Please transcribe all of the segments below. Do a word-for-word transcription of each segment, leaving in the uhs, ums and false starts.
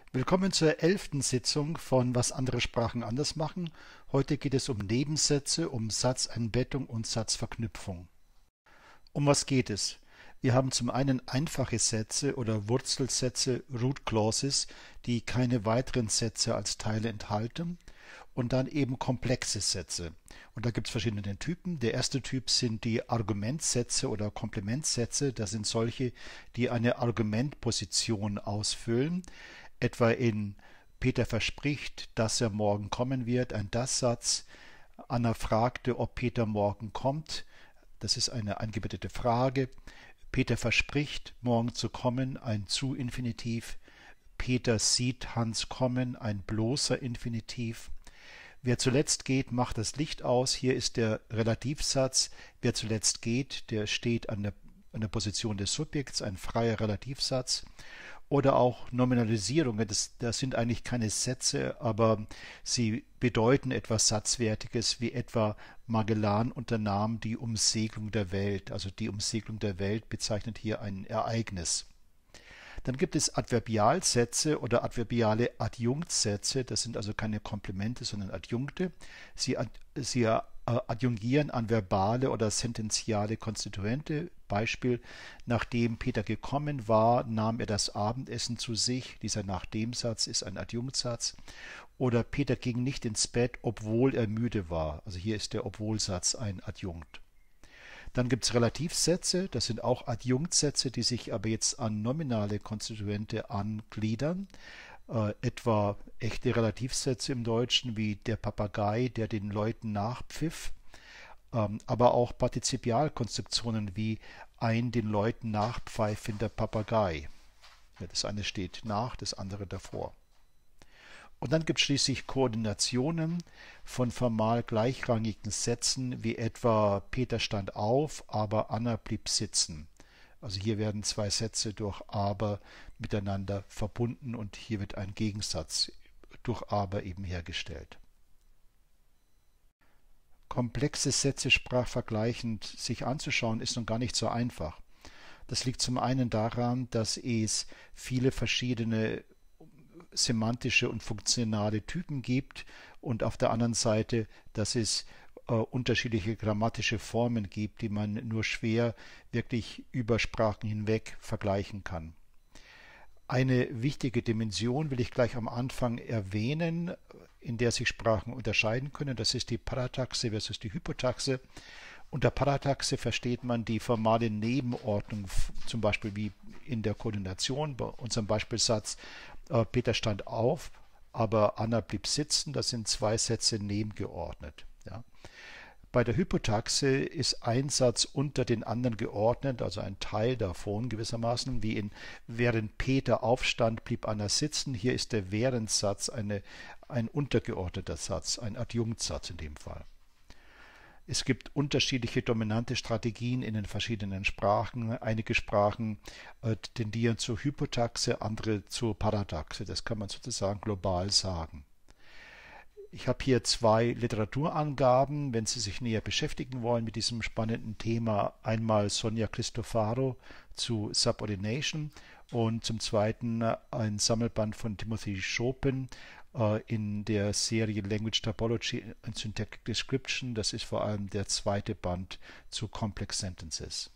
Willkommen zur elften Sitzung von Was andere Sprachen anders machen. Heute geht es um Nebensätze, um Satzeinbettung und Satzverknüpfung. Um was geht es? Wir haben zum einen einfache Sätze oder Wurzelsätze, Root Clauses, die keine weiteren Sätze als Teile enthalten, und dann eben komplexe Sätze. Und da gibt es verschiedene Typen. Der erste Typ sind die Argumentsätze oder Komplementsätze. Das sind solche, die eine Argumentposition ausfüllen. Etwa in Peter verspricht, dass er morgen kommen wird, ein Das-Satz. Anna fragte, ob Peter morgen kommt. Das ist eine eingebettete Frage. Peter verspricht, morgen zu kommen, ein Zu-Infinitiv. Peter sieht Hans kommen, ein bloßer Infinitiv. Wer zuletzt geht, macht das Licht aus. Hier ist der Relativsatz. Wer zuletzt geht, der steht an der, an der Position des Subjekts, ein freier Relativsatz. Oder auch Nominalisierungen, das, das sind eigentlich keine Sätze, aber sie bedeuten etwas Satzwertiges, wie etwa Magellan unternahm die Umsegelung der Welt. Also die Umsegelung der Welt bezeichnet hier ein Ereignis. Dann gibt es Adverbialsätze oder adverbiale Adjunktssätze. Das sind also keine Komplemente, sondern Adjunkte. Sie, sie adjungieren an verbale oder sententiale Konstituente. Beispiel: Nachdem Peter gekommen war, nahm er das Abendessen zu sich. Dieser Nachdem-Satz ist ein Adjunktsatz. Oder Peter ging nicht ins Bett, obwohl er müde war. Also hier ist der Obwohl-Satz ein Adjunkt. Dann gibt es Relativsätze, das sind auch Adjunktssätze, die sich aber jetzt an nominale Konstituente angliedern. Äh, etwa echte Relativsätze im Deutschen wie der Papagei, der den Leuten nachpfiff. Ähm, aber auch Partizipialkonstruktionen wie ein den Leuten nachpfeifender Papagei. Ja, das eine steht nach, das andere davor. Und dann gibt es schließlich Koordinationen von formal gleichrangigen Sätzen, wie etwa Peter stand auf, aber Anna blieb sitzen. Also hier werden zwei Sätze durch aber miteinander verbunden und hier wird ein Gegensatz durch aber eben hergestellt. Komplexe Sätze sprachvergleichend sich anzuschauen, ist nun gar nicht so einfach. Das liegt zum einen daran, dass es viele verschiedene semantische und funktionale Typen gibt und auf der anderen Seite, dass es äh, unterschiedliche grammatische Formen gibt, die man nur schwer wirklich über Sprachen hinweg vergleichen kann. Eine wichtige Dimension will ich gleich am Anfang erwähnen, in der sich Sprachen unterscheiden können. Das ist die Parataxe versus die Hypotaxe. Unter Parataxe versteht man die formale Nebenordnung, zum Beispiel wie in der Koordination, bei unserem Beispielsatz: Peter stand auf, aber Anna blieb sitzen. Das sind zwei Sätze nebengeordnet. Ja. Bei der Hypotaxe ist ein Satz unter den anderen geordnet, also ein Teil davon gewissermaßen, wie in während Peter aufstand, blieb Anna sitzen. Hier ist der Währendsatz eine, ein untergeordneter Satz, ein Adjunktsatz in dem Fall. Es gibt unterschiedliche dominante Strategien in den verschiedenen Sprachen. Einige Sprachen äh, tendieren zur Hypotaxe, andere zur Parataxe. Das kann man sozusagen global sagen. Ich habe hier zwei Literaturangaben, wenn Sie sich näher beschäftigen wollen mit diesem spannenden Thema. Einmal Sonja Cristofaro zu Subordination und zum Zweiten ein Sammelband von Timothy Chopin in der Serie Language Typology and Syntactic Description. Das ist vor allem der zweite Band zu Complex Sentences.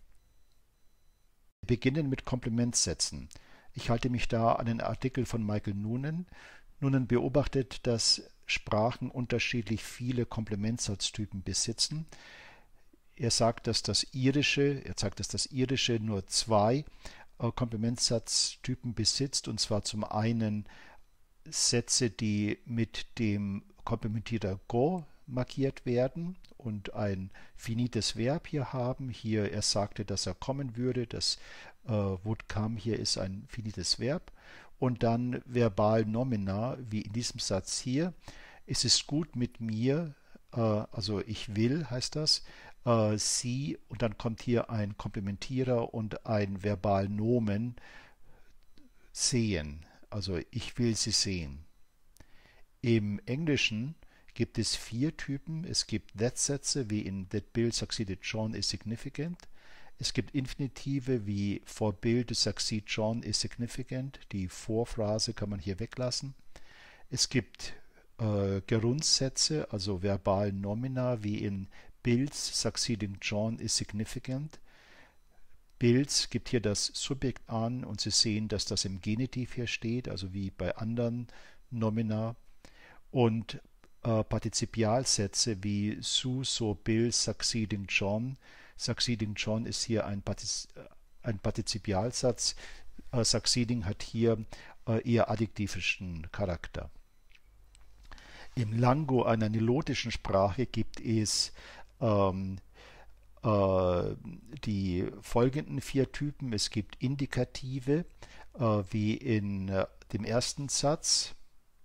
Wir beginnen mit Komplementsätzen. Ich halte mich da an den Artikel von Michael Noonan. Noonan beobachtet, dass Sprachen unterschiedlich viele Komplementsatztypen besitzen. Er sagt, dass das Irische, er sagt, dass das Irische nur zwei äh, Komplementsatztypen besitzt, und zwar zum einen Sätze, die mit dem Komplementierer go markiert werden und ein finites Verb hier haben. Hier, er sagte, dass er kommen würde. Das äh, would come hier ist ein finites Verb. Und dann verbal nomina, wie in diesem Satz hier. Es ist gut mit mir, äh, also ich will heißt das, äh, sie, und dann kommt hier ein Komplementierer und ein Verbalnomen, sehen. Also ich will sie sehen. Im Englischen gibt es vier Typen. Es gibt That-Sätze, wie in That Bill succeeded John is significant. Es gibt Infinitive wie for Bill to succeed John is significant. Die Vorphrase kann man hier weglassen. Es gibt äh, Gerundsätze, also verbal Nomina wie in Bill's succeeding John is significant. Bill's gibt hier das Subjekt an und Sie sehen, dass das im Genitiv hier steht, also wie bei anderen Nomina. Und äh, Partizipialsätze wie Sue, so Bill, succeeding John. Succeeding John ist hier ein, Partiz ein Partizipialsatz. Äh, succeeding hat hier äh, eher adjektivischen Charakter. Im Lango einer nilotischen Sprache gibt es ähm, äh, die folgenden vier Typen. Es gibt Indikative, äh, wie in äh, dem ersten Satz.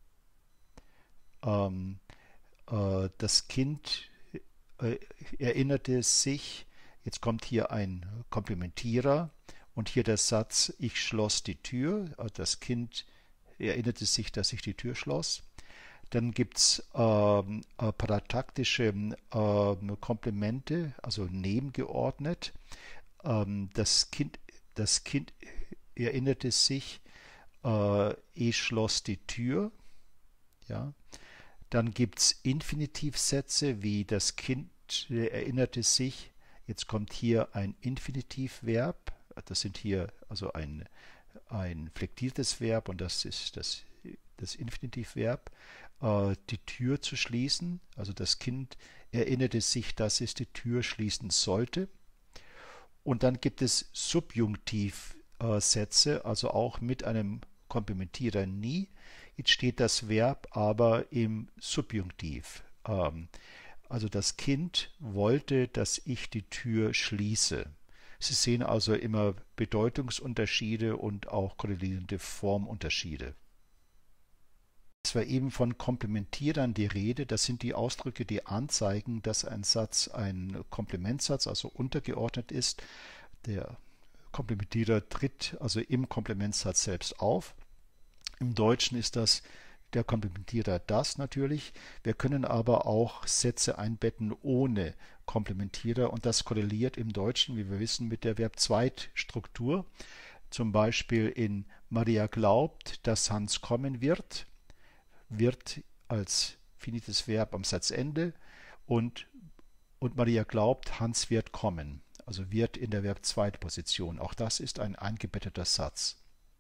Ähm, äh, das Kind äh, erinnerte sich, jetzt kommt hier ein Komplementierer und hier der Satz, ich schloss die Tür. Also das Kind erinnerte sich, dass ich die Tür schloss. Dann gibt es ähm, äh, parataktische äh, Komplemente, also nebengeordnet. Ähm, das Kind, das Kind erinnerte sich, äh, ich schloss die Tür. Ja. Dann gibt es Infinitivsätze wie das Kind erinnerte sich. Jetzt kommt hier ein Infinitivverb. Das sind hier also ein, ein flektiertes Verb und das ist das, das Infinitivverb. Äh, die Tür zu schließen. Also das Kind erinnerte sich, dass es die Tür schließen sollte. Und dann gibt es Subjunktivsätze, also auch mit einem Komplementierer nie. Jetzt steht das Verb aber im Subjunktiv. Ähm, also das Kind wollte, dass ich die Tür schließe. Sie sehen also immer Bedeutungsunterschiede und auch korrelierende Formunterschiede. Es war eben von Komplementierern die Rede. Das sind die Ausdrücke, die anzeigen, dass ein Satz ein Komplementsatz, also untergeordnet ist. Der Komplementierer tritt also im Komplementsatz selbst auf. Im Deutschen ist das der Komplementierer das natürlich. Wir können aber auch Sätze einbetten ohne Komplementierer und das korreliert im Deutschen, wie wir wissen, mit der Verb-Zweit-Struktur. Zum Beispiel in Maria glaubt, dass Hans kommen wird. Wird als finites Verb am Satzende und, und Maria glaubt, Hans wird kommen. Also wird in der Verb-Zweit-Position. Auch das ist ein eingebetteter Satz.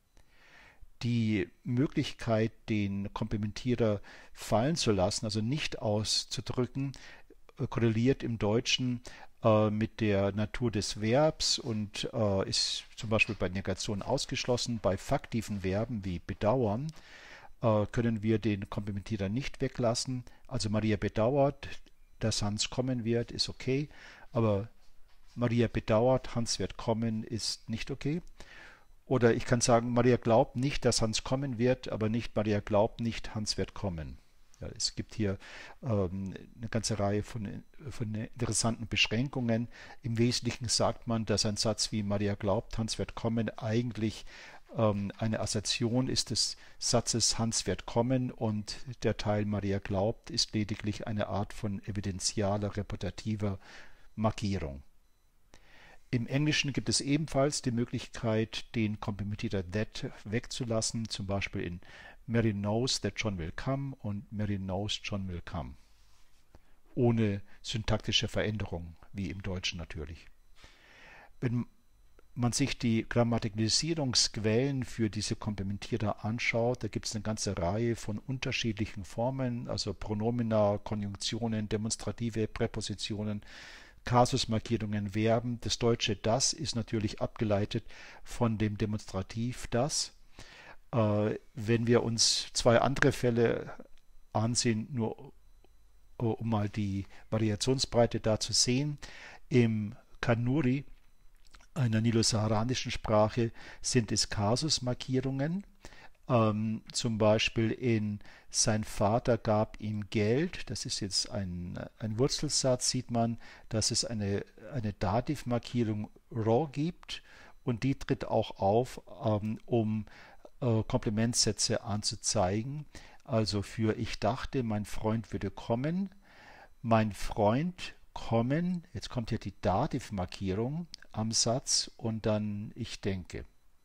Die Möglichkeit, den Komplementierer fallen zu lassen, also nicht auszudrücken, korreliert im Deutschen äh, mit der Natur des Verbs und äh, ist zum Beispiel bei Negation ausgeschlossen. Bei faktiven Verben wie bedauern äh, können wir den Komplementierer nicht weglassen. Also Maria bedauert, dass Hans kommen wird, ist okay, aber Maria bedauert, Hans wird kommen, ist nicht okay. Oder ich kann sagen, Maria glaubt nicht, dass Hans kommen wird, aber nicht Maria glaubt nicht, Hans wird kommen. Ja, es gibt hier ähm, eine ganze Reihe von, von interessanten Beschränkungen. Im Wesentlichen sagt man, dass ein Satz wie Maria glaubt, Hans wird kommen, eigentlich ähm, eine Assertion ist des Satzes Hans wird kommen und der Teil Maria glaubt ist lediglich eine Art von evidentialer, reputativer Markierung. Im Englischen gibt es ebenfalls die Möglichkeit, den Komplementierer that wegzulassen, zum Beispiel in Mary knows that John will come und Mary knows John will come. Ohne syntaktische Veränderung, wie im Deutschen natürlich. Wenn man sich die Grammatikalisierungsquellen für diese Komplementierer anschaut, da gibt es eine ganze Reihe von unterschiedlichen Formen, also Pronomina, Konjunktionen, demonstrative Präpositionen, Kasusmarkierungen, Verben. Das deutsche das ist natürlich abgeleitet von dem Demonstrativ das. Äh, wenn wir uns zwei andere Fälle ansehen, nur um mal die Variationsbreite da zu sehen, im Kanuri, einer nilo-saharanischen Sprache, sind es Kasusmarkierungen. Ähm, zum Beispiel in sein Vater gab ihm Geld, das ist jetzt ein, ein Wurzelsatz, sieht man, dass es eine, eine Dativmarkierung ro gibt und die tritt auch auf, ähm, um äh, Komplementsätze anzuzeigen. Also für ich dachte, mein Freund würde kommen, mein Freund angekommen. Jetzt kommt hier die Dativmarkierung am Satz und dann ich denke.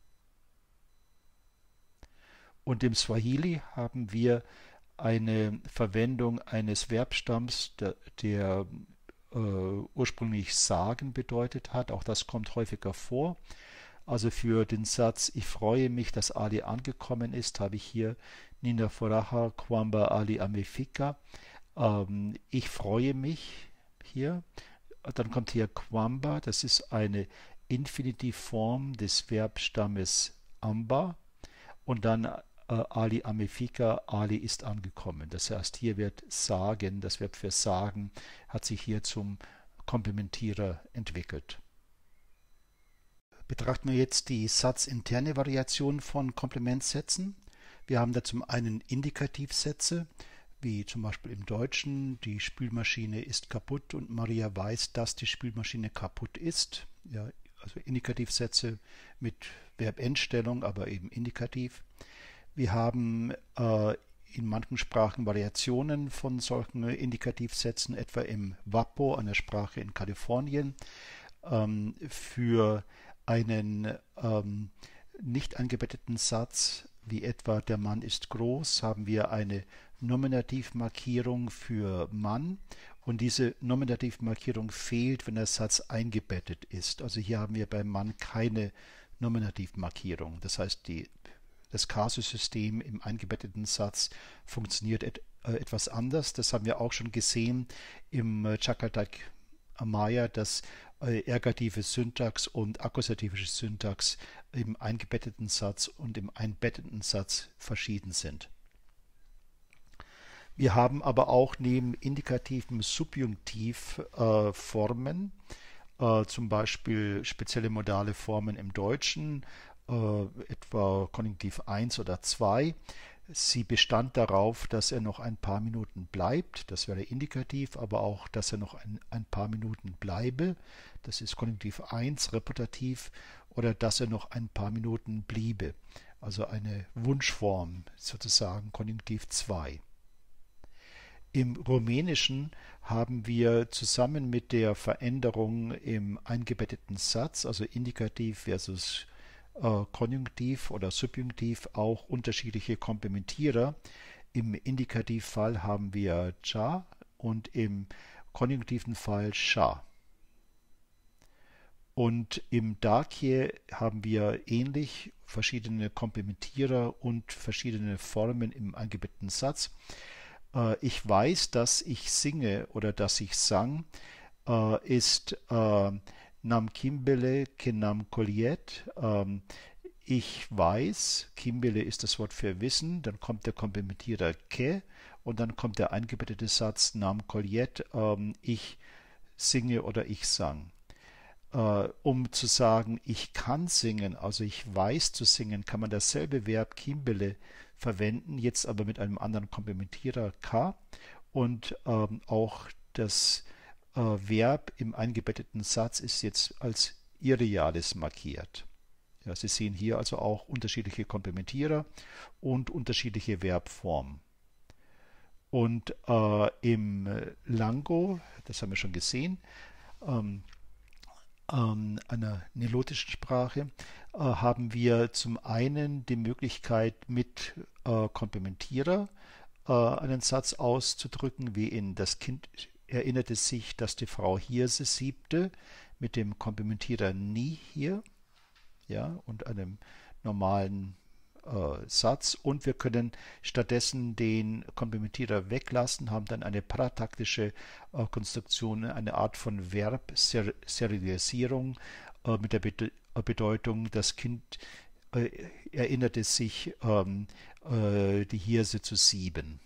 Und im Swahili haben wir eine Verwendung eines Verbstamms, der, der äh, ursprünglich sagen bedeutet hat. Auch das kommt häufiger vor. Also für den Satz, ich freue mich, dass Ali angekommen ist, habe ich hier Nina Foraha Kwamba Ali Amefika. Ähm, ich freue mich hier. Dann kommt hier Kwamba, das ist eine Infinitivform des Verbstammes Amba. Und dann äh, Ali Amefika, Ali ist angekommen. Das heißt, hier wird sagen, das Verb für sagen, hat sich hier zum Komplementierer entwickelt. Betrachten wir jetzt die satzinterne Variation von Komplementsätzen. Wir haben da zum einen Indikativsätze, wie zum Beispiel im Deutschen, die Spülmaschine ist kaputt und Maria weiß, dass die Spülmaschine kaputt ist. Ja, also Indikativsätze mit Verbendstellung, aber eben indikativ. Wir haben äh, in manchen Sprachen Variationen von solchen Indikativsätzen, etwa im Wapo, einer Sprache in Kalifornien, ähm, für einen ähm, nicht eingebetteten Satz, wie etwa der Mann ist groß, haben wir eine Nominativmarkierung für Mann und diese Nominativmarkierung fehlt, wenn der Satz eingebettet ist. Also hier haben wir beim Mann keine Nominativmarkierung. Das heißt, die, das Kasusystem im eingebetteten Satz funktioniert et, äh, etwas anders. Das haben wir auch schon gesehen im äh, Chakatak Amaya, dass äh, ergative Syntax und akkusative Syntax im eingebetteten Satz und im einbetteten Satz verschieden sind. Wir haben aber auch neben indikativem Subjunktiv äh, Formen, äh, zum Beispiel spezielle modale Formen im Deutschen, äh, etwa Konjunktiv eins oder zwei. Sie bestand darauf, dass er noch ein paar Minuten bleibt, das wäre indikativ, aber auch, dass er noch ein, ein paar Minuten bleibe, das ist Konjunktiv eins, reputativ, oder dass er noch ein paar Minuten bliebe, also eine Wunschform, sozusagen Konjunktiv zwei. Im Rumänischen haben wir zusammen mit der Veränderung im eingebetteten Satz, also Indikativ versus äh, Konjunktiv oder Subjunktiv, auch unterschiedliche Komplementierer. Im Indikativfall haben wir cha und im konjunktiven Fall sha. Und im Dakje haben wir ähnlich verschiedene Komplementierer und verschiedene Formen im eingebetteten Satz. Ich weiß, dass ich singe oder dass ich sang, äh, ist äh, nam Kimbele ke nam Koliet. Ähm, ich weiß, Kimbele ist das Wort für Wissen, dann kommt der Komplementierer ke und dann kommt der eingebettete Satz nam Koliet, ähm, ich singe oder ich sang. Äh, um zu sagen, ich kann singen, also ich weiß zu singen, kann man dasselbe Verb Kimbele verwenden, jetzt aber mit einem anderen Komplementierer ka und ähm, auch das äh, Verb im eingebetteten Satz ist jetzt als Irreales markiert. Ja, Sie sehen hier also auch unterschiedliche Komplementierer und unterschiedliche Verbformen. Und äh, im Lango, das haben wir schon gesehen, ähm, ähm, einer nilotischen Sprache, äh, haben wir zum einen die Möglichkeit, mit äh, Komplementierer äh, einen Satz auszudrücken, wie in das Kind erinnerte sich, dass die Frau Hirse siebte, mit dem Komplementierer nie hier, ja, und einem normalen äh, Satz. Und wir können stattdessen den Komplementierer weglassen, haben dann eine parataktische äh, Konstruktion, eine Art von Verbserialisierung äh, mit der Be Bedeutung, das Kind äh, erinnerte sich, ähm, äh, die Hirse zu sieben.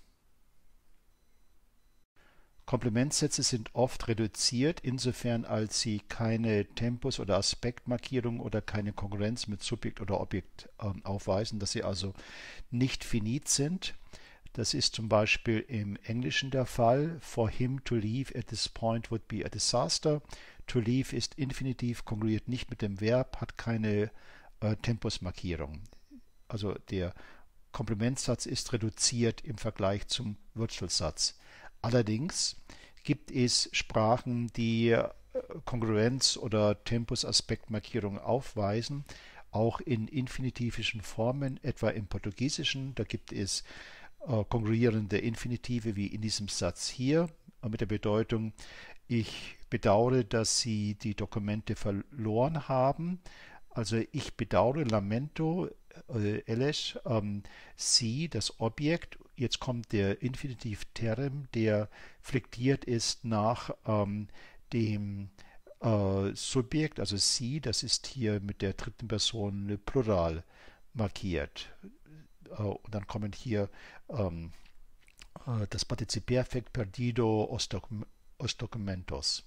Komplementsätze sind oft reduziert, insofern als sie keine Tempus- oder Aspektmarkierung oder keine Konkurrenz mit Subjekt oder Objekt äh, aufweisen, dass sie also nicht finit sind. Das ist zum Beispiel im Englischen der Fall. For him to leave at this point would be a disaster. To leave ist Infinitiv, kongruiert nicht mit dem Verb, hat keine äh, Tempusmarkierung. Also der Komplementsatz ist reduziert im Vergleich zum Wurzelsatz. Allerdings gibt es Sprachen, die äh, Kongruenz- oder Tempusaspektmarkierung aufweisen, auch in infinitivischen Formen, etwa im Portugiesischen. Da gibt es äh, kongruierende Infinitive wie in diesem Satz hier, äh, mit der Bedeutung: Ich bedauere, dass Sie die Dokumente verloren haben. Also ich bedauere, lamento, äh, eles, ähm, Sie, das Objekt. Jetzt kommt der Infinitiv term, der flektiert ist nach ähm, dem äh, Subjekt, also Sie, das ist hier mit der dritten Person Plural markiert. Äh, und dann kommen hier ähm, äh, das Partizip Perfekt perdido os, docu os documentos.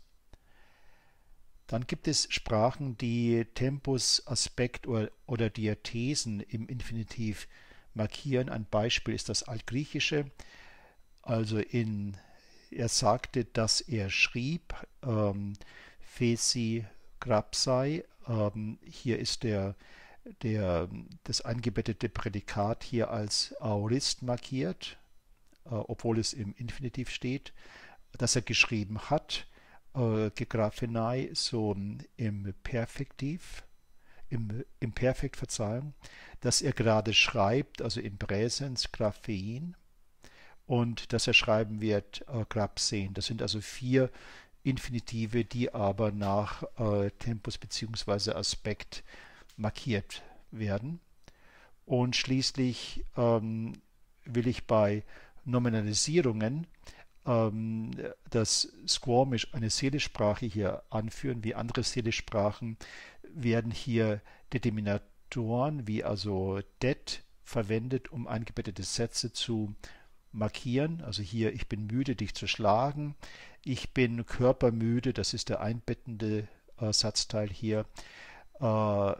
Dann gibt es Sprachen, die Tempus, Aspekt oder, oder Diathesen im Infinitiv markieren. Ein Beispiel ist das Altgriechische. Also in, er sagte, dass er schrieb, ähm, Fesi grapsai. Ähm, hier ist der, der, das eingebettete Prädikat hier als Aorist markiert, äh, obwohl es im Infinitiv steht, dass er geschrieben hat. Äh, Gegraphenei, so im Perfektiv, im, im Perfekt, Verzeihung, dass er gerade schreibt, also im Präsens Graphein, und dass er schreiben wird äh, Grapsen. Das sind also vier Infinitive, die aber nach äh, Tempus bzw. Aspekt markiert werden. Und schließlich ähm, will ich bei Nominalisierungen ähm, das Squamish, eine Salish-Sprache, hier anführen. Wie andere Salish-Sprachen werden hier Determinatoren wie also det verwendet, um eingebettete Sätze zu markieren. Also hier: Ich bin müde, dich zu schlagen. Ich bin körpermüde, das ist der einbettende äh, Satzteil hier. Äh,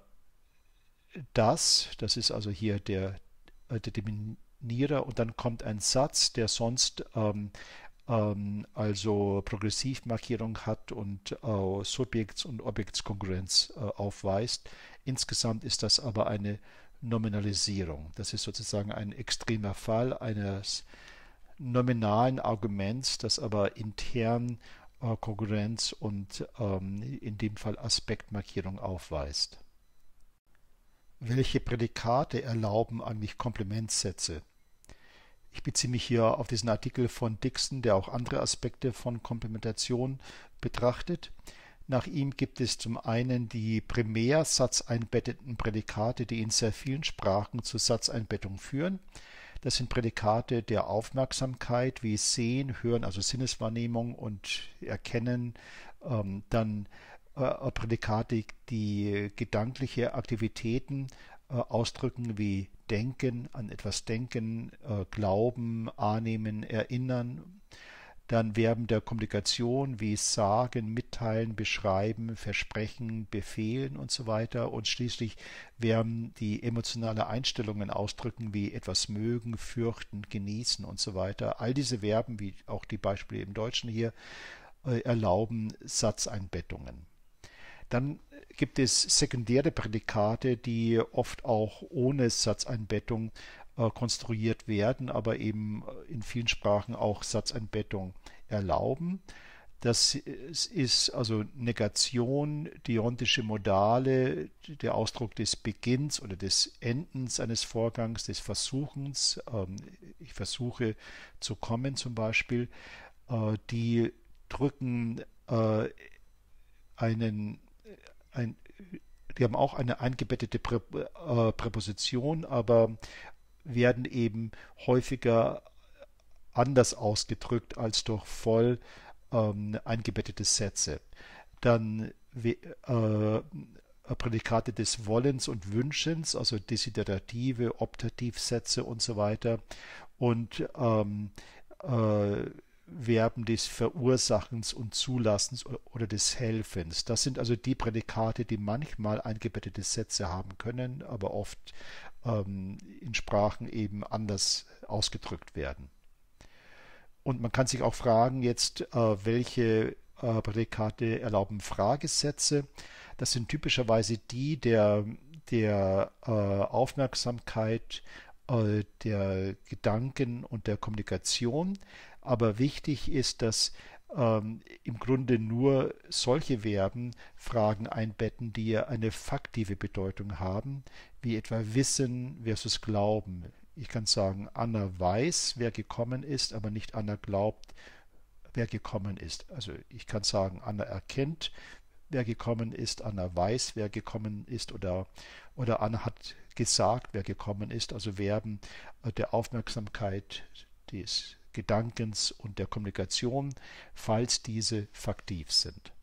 das, das ist also hier der äh, Determinierer, und dann kommt ein Satz, der sonst ähm, ähm, also Progressivmarkierung hat und äh, Subjekts- und Objektskongruenz äh, aufweist. Insgesamt ist das aber eine Nominalisierung. Das ist sozusagen ein extremer Fall eines nominalen Arguments, das aber intern äh, Kongruenz und ähm, in dem Fall Aspektmarkierung aufweist. Welche Prädikate erlauben eigentlich Komplementsätze? Ich beziehe mich hier auf diesen Artikel von Dixon, der auch andere Aspekte von Komplementation betrachtet. Nach ihm gibt es zum einen die primär satzeinbetteten Prädikate, die in sehr vielen Sprachen zur Satzeinbettung führen. Das sind Prädikate der Aufmerksamkeit wie Sehen, Hören, also Sinneswahrnehmung und Erkennen. Ähm, dann äh, Prädikate, die gedankliche Aktivitäten äh, ausdrücken wie Denken, an etwas denken, äh, Glauben, Annehmen, Erinnern. Dann Verben der Kommunikation wie sagen, mitteilen, beschreiben, versprechen, befehlen und so weiter. Und schließlich Verben, die emotionale Einstellungen ausdrücken wie etwas mögen, fürchten, genießen und so weiter. All diese Verben, wie auch die Beispiele im Deutschen hier, äh, erlauben Satzeinbettungen. Dann gibt es sekundäre Prädikate, die oft auch ohne Satzeinbettung äh, konstruiert werden, aber eben in vielen Sprachen auch Satzeinbettung erlauben. Das ist also Negation, deontische Modale, der Ausdruck des Beginns oder des Endens eines Vorgangs, des Versuchens. Ähm, ich versuche zu kommen zum Beispiel. Äh, die drücken äh, einen ein, die haben auch eine eingebettete Prä, äh, Präposition, aber werden eben häufiger anders ausgedrückt als durch voll ähm, eingebettete Sätze. Dann äh, Prädikate des Wollens und Wünschens, also Desiderative, Optativsätze und so weiter. Und ähm, äh, Verben des Verursachens und Zulassens oder des Helfens. Das sind also die Prädikate, die manchmal eingebettete Sätze haben können, aber oft ähm, in Sprachen eben anders ausgedrückt werden. Und man kann sich auch fragen jetzt, äh, welche äh, Prädikate erlauben Fragesätze. Das sind typischerweise die der, der äh, Aufmerksamkeit, äh, der Gedanken und der Kommunikation. Aber wichtig ist, dass ähm, im Grunde nur solche Verben Fragen einbetten, die ja eine faktive Bedeutung haben, wie etwa Wissen versus Glauben. Ich kann sagen, Anna weiß, wer gekommen ist, aber nicht Anna glaubt, wer gekommen ist. Also ich kann sagen, Anna erkennt, wer gekommen ist, Anna weiß, wer gekommen ist, oder, oder Anna hat gesagt, wer gekommen ist. Also Verben der Aufmerksamkeit, des Gedankens und der Kommunikation, falls diese faktiv sind.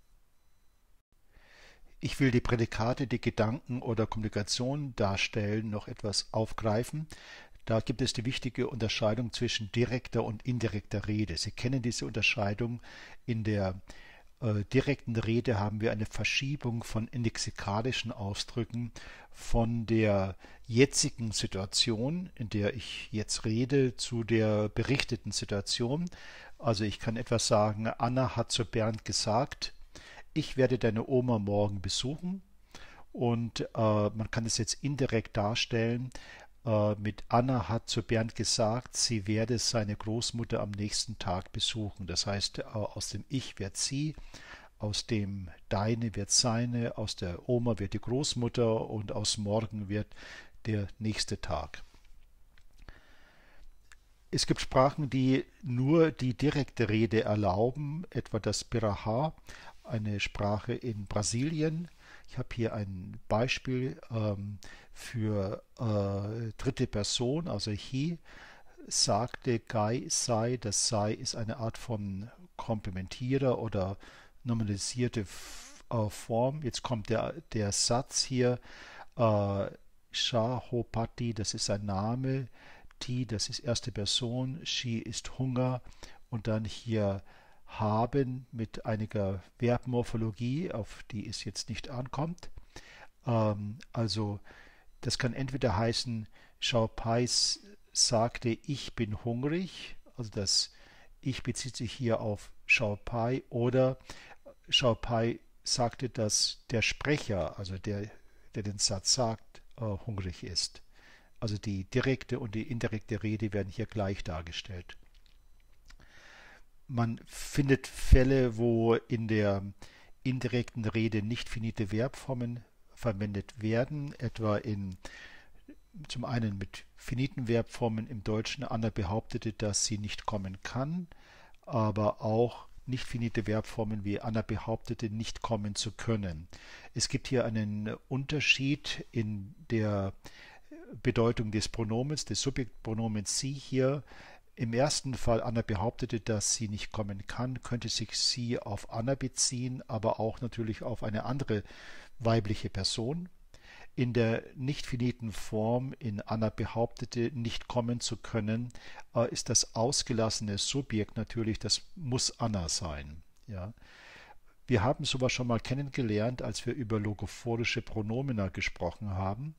Ich will die Prädikate, die Gedanken oder Kommunikation darstellen, noch etwas aufgreifen. Da gibt es die wichtige Unterscheidung zwischen direkter und indirekter Rede. Sie kennen diese Unterscheidung. In der äh, direkten Rede haben wir eine Verschiebung von lexikalischen Ausdrücken von der jetzigen Situation, in der ich jetzt rede, zu der berichteten Situation. Also ich kann etwas sagen, Anna hat zu Bernd gesagt, ich werde deine Oma morgen besuchen, und äh, man kann es jetzt indirekt darstellen äh, mit Anna hat zu Bernd gesagt, sie werde seine Großmutter am nächsten Tag besuchen. Das heißt, äh, aus dem Ich wird sie, aus dem Deine wird seine, aus der Oma wird die Großmutter und aus morgen wird der nächste Tag. Es gibt Sprachen, die nur die direkte Rede erlauben, etwa das Birahá, eine Sprache in Brasilien. Ich habe hier ein Beispiel ähm, für äh, dritte Person, also he sagte, Guy sei. Das sei ist eine Art von Komplementierer oder nominalisierte äh, Form. Jetzt kommt der, der Satz hier, äh, Shahopati, das ist ein Name, Ti, das ist erste Person, She ist Hunger, und dann hier haben mit einiger Verbmorphologie, auf die es jetzt nicht ankommt. Ähm, also das kann entweder heißen, Xiaopai sagte, ich bin hungrig, also das Ich bezieht sich hier auf Xiaopai, oder Xiaopai sagte, dass der Sprecher, also der, der den Satz sagt, äh, hungrig ist. Also die direkte und die indirekte Rede werden hier gleich dargestellt. Man findet Fälle, wo in der indirekten Rede nicht finite Verbformen verwendet werden, etwa in zum einen mit finiten Verbformen im Deutschen. Anna behauptete, dass sie nicht kommen kann, aber auch nicht finite Verbformen wie Anna behauptete, nicht kommen zu können. Es gibt hier einen Unterschied in der Bedeutung des Pronomens, des Subjektpronomens sie hier. Im ersten Fall, Anna behauptete, dass sie nicht kommen kann, könnte sich sie auf Anna beziehen, aber auch natürlich auf eine andere weibliche Person. In der nicht finiten Form, in Anna behauptete, nicht kommen zu können, äh, ist das ausgelassene Subjekt natürlich, das muss Anna sein. Ja. Wir haben sowas schon mal kennengelernt, als wir über logophorische Pronomina gesprochen haben.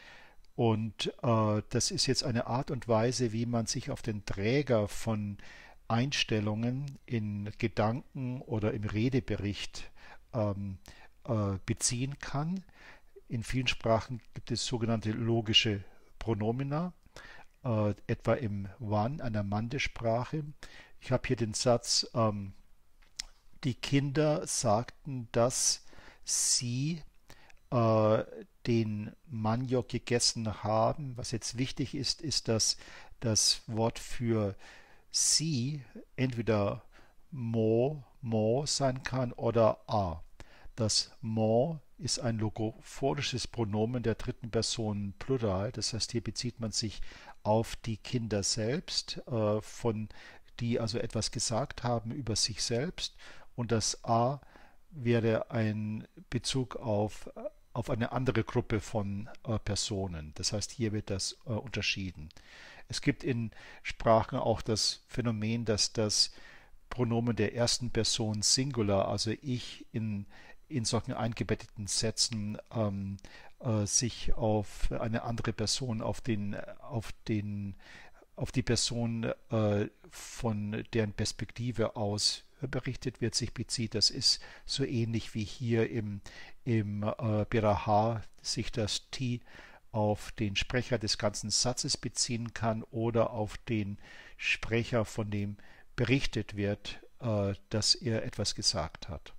Und äh, das ist jetzt eine Art und Weise, wie man sich auf den Träger von Einstellungen in Gedanken oder im Redebericht ähm, äh, beziehen kann. In vielen Sprachen gibt es sogenannte logische Pronomina, äh, etwa im One, einer Mande-Sprache. Ich habe hier den Satz, ähm, die Kinder sagten, dass sie äh, den Maniok gegessen haben. Was jetzt wichtig ist, ist, dass das Wort für sie entweder mo, mo sein kann oder a. Das mo ist ein logophorisches Pronomen der dritten Person Plural. Das heißt, hier bezieht man sich auf die Kinder selbst, äh, von die also etwas gesagt haben über sich selbst. Und das a wäre ein Bezug auf auf eine andere Gruppe von äh, Personen. Das heißt, hier wird das äh, unterschieden. Es gibt in Sprachen auch das Phänomen, dass das Pronomen der ersten Person Singular, also ich, in, in solchen eingebetteten Sätzen ähm, äh, sich auf eine andere Person, auf den, auf den, auf die Person äh, von deren Perspektive aus berichtet wird, sich bezieht. Das ist so ähnlich wie hier im, im äh, Birahá sich das Ti auf den Sprecher des ganzen Satzes beziehen kann oder auf den Sprecher, von dem berichtet wird, äh, dass er etwas gesagt hat.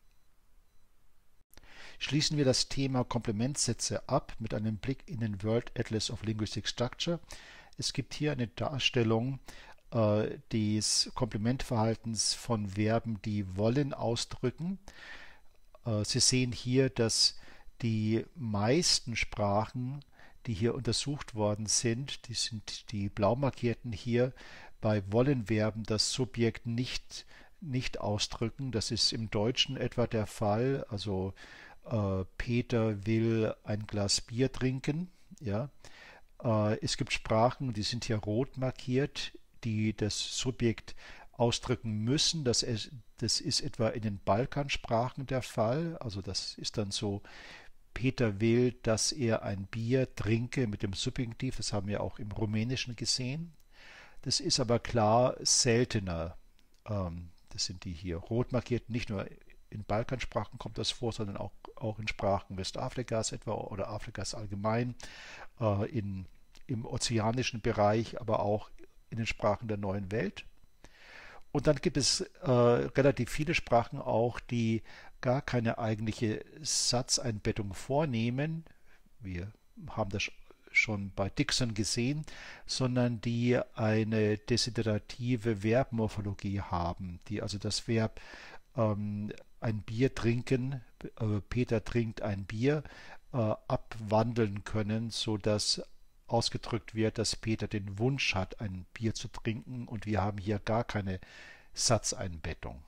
Schließen wir das Thema Komplementsätze ab mit einem Blick in den World Atlas of Linguistic Structure. Es gibt hier eine Darstellung äh, des Komplementverhaltens von Verben, die wollen ausdrücken. Äh, Sie sehen hier, dass die meisten Sprachen, die hier untersucht worden sind, die sind die blau markierten hier, bei Wollenverben das Subjekt nicht, nicht ausdrücken. Das ist im Deutschen etwa der Fall. Also äh, Peter will ein Glas Bier trinken. Ja. Äh, es gibt Sprachen, die sind hier rot markiert, die das Subjekt ausdrücken müssen. Das ist, das ist etwa in den Balkansprachen der Fall. Also das ist dann so, Peter will, dass er ein Bier trinke mit dem Subjunktiv. Das haben wir auch im Rumänischen gesehen. Das ist aber klar seltener. Ähm, das sind die hier rot markiert. Nicht nur in Balkansprachen kommt das vor, sondern auch, auch in Sprachen Westafrikas etwa oder Afrikas allgemein, äh, in, im ozeanischen Bereich, aber auch in den Sprachen der neuen Welt. Und dann gibt es äh, relativ viele Sprachen auch, die gar keine eigentliche Satzeinbettung vornehmen. Wir haben das schon bei Dixon gesehen, sondern die eine desiderative Verbmorphologie haben, die also das Verb ähm, ein Bier trinken, äh, Peter trinkt ein Bier, äh, abwandeln können, sodass ausgedrückt wird, dass Peter den Wunsch hat, ein Bier zu trinken, und wir haben hier gar keine Satzeinbettung.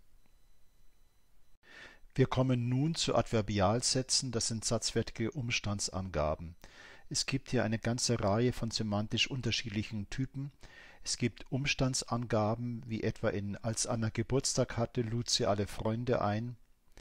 Wir kommen nun zu Adverbialsätzen, das sind satzwertige Umstandsangaben. Es gibt hier eine ganze Reihe von semantisch unterschiedlichen Typen. Es gibt Umstandsangaben, wie etwa in Als Anna Geburtstag hatte, lud sie alle Freunde ein.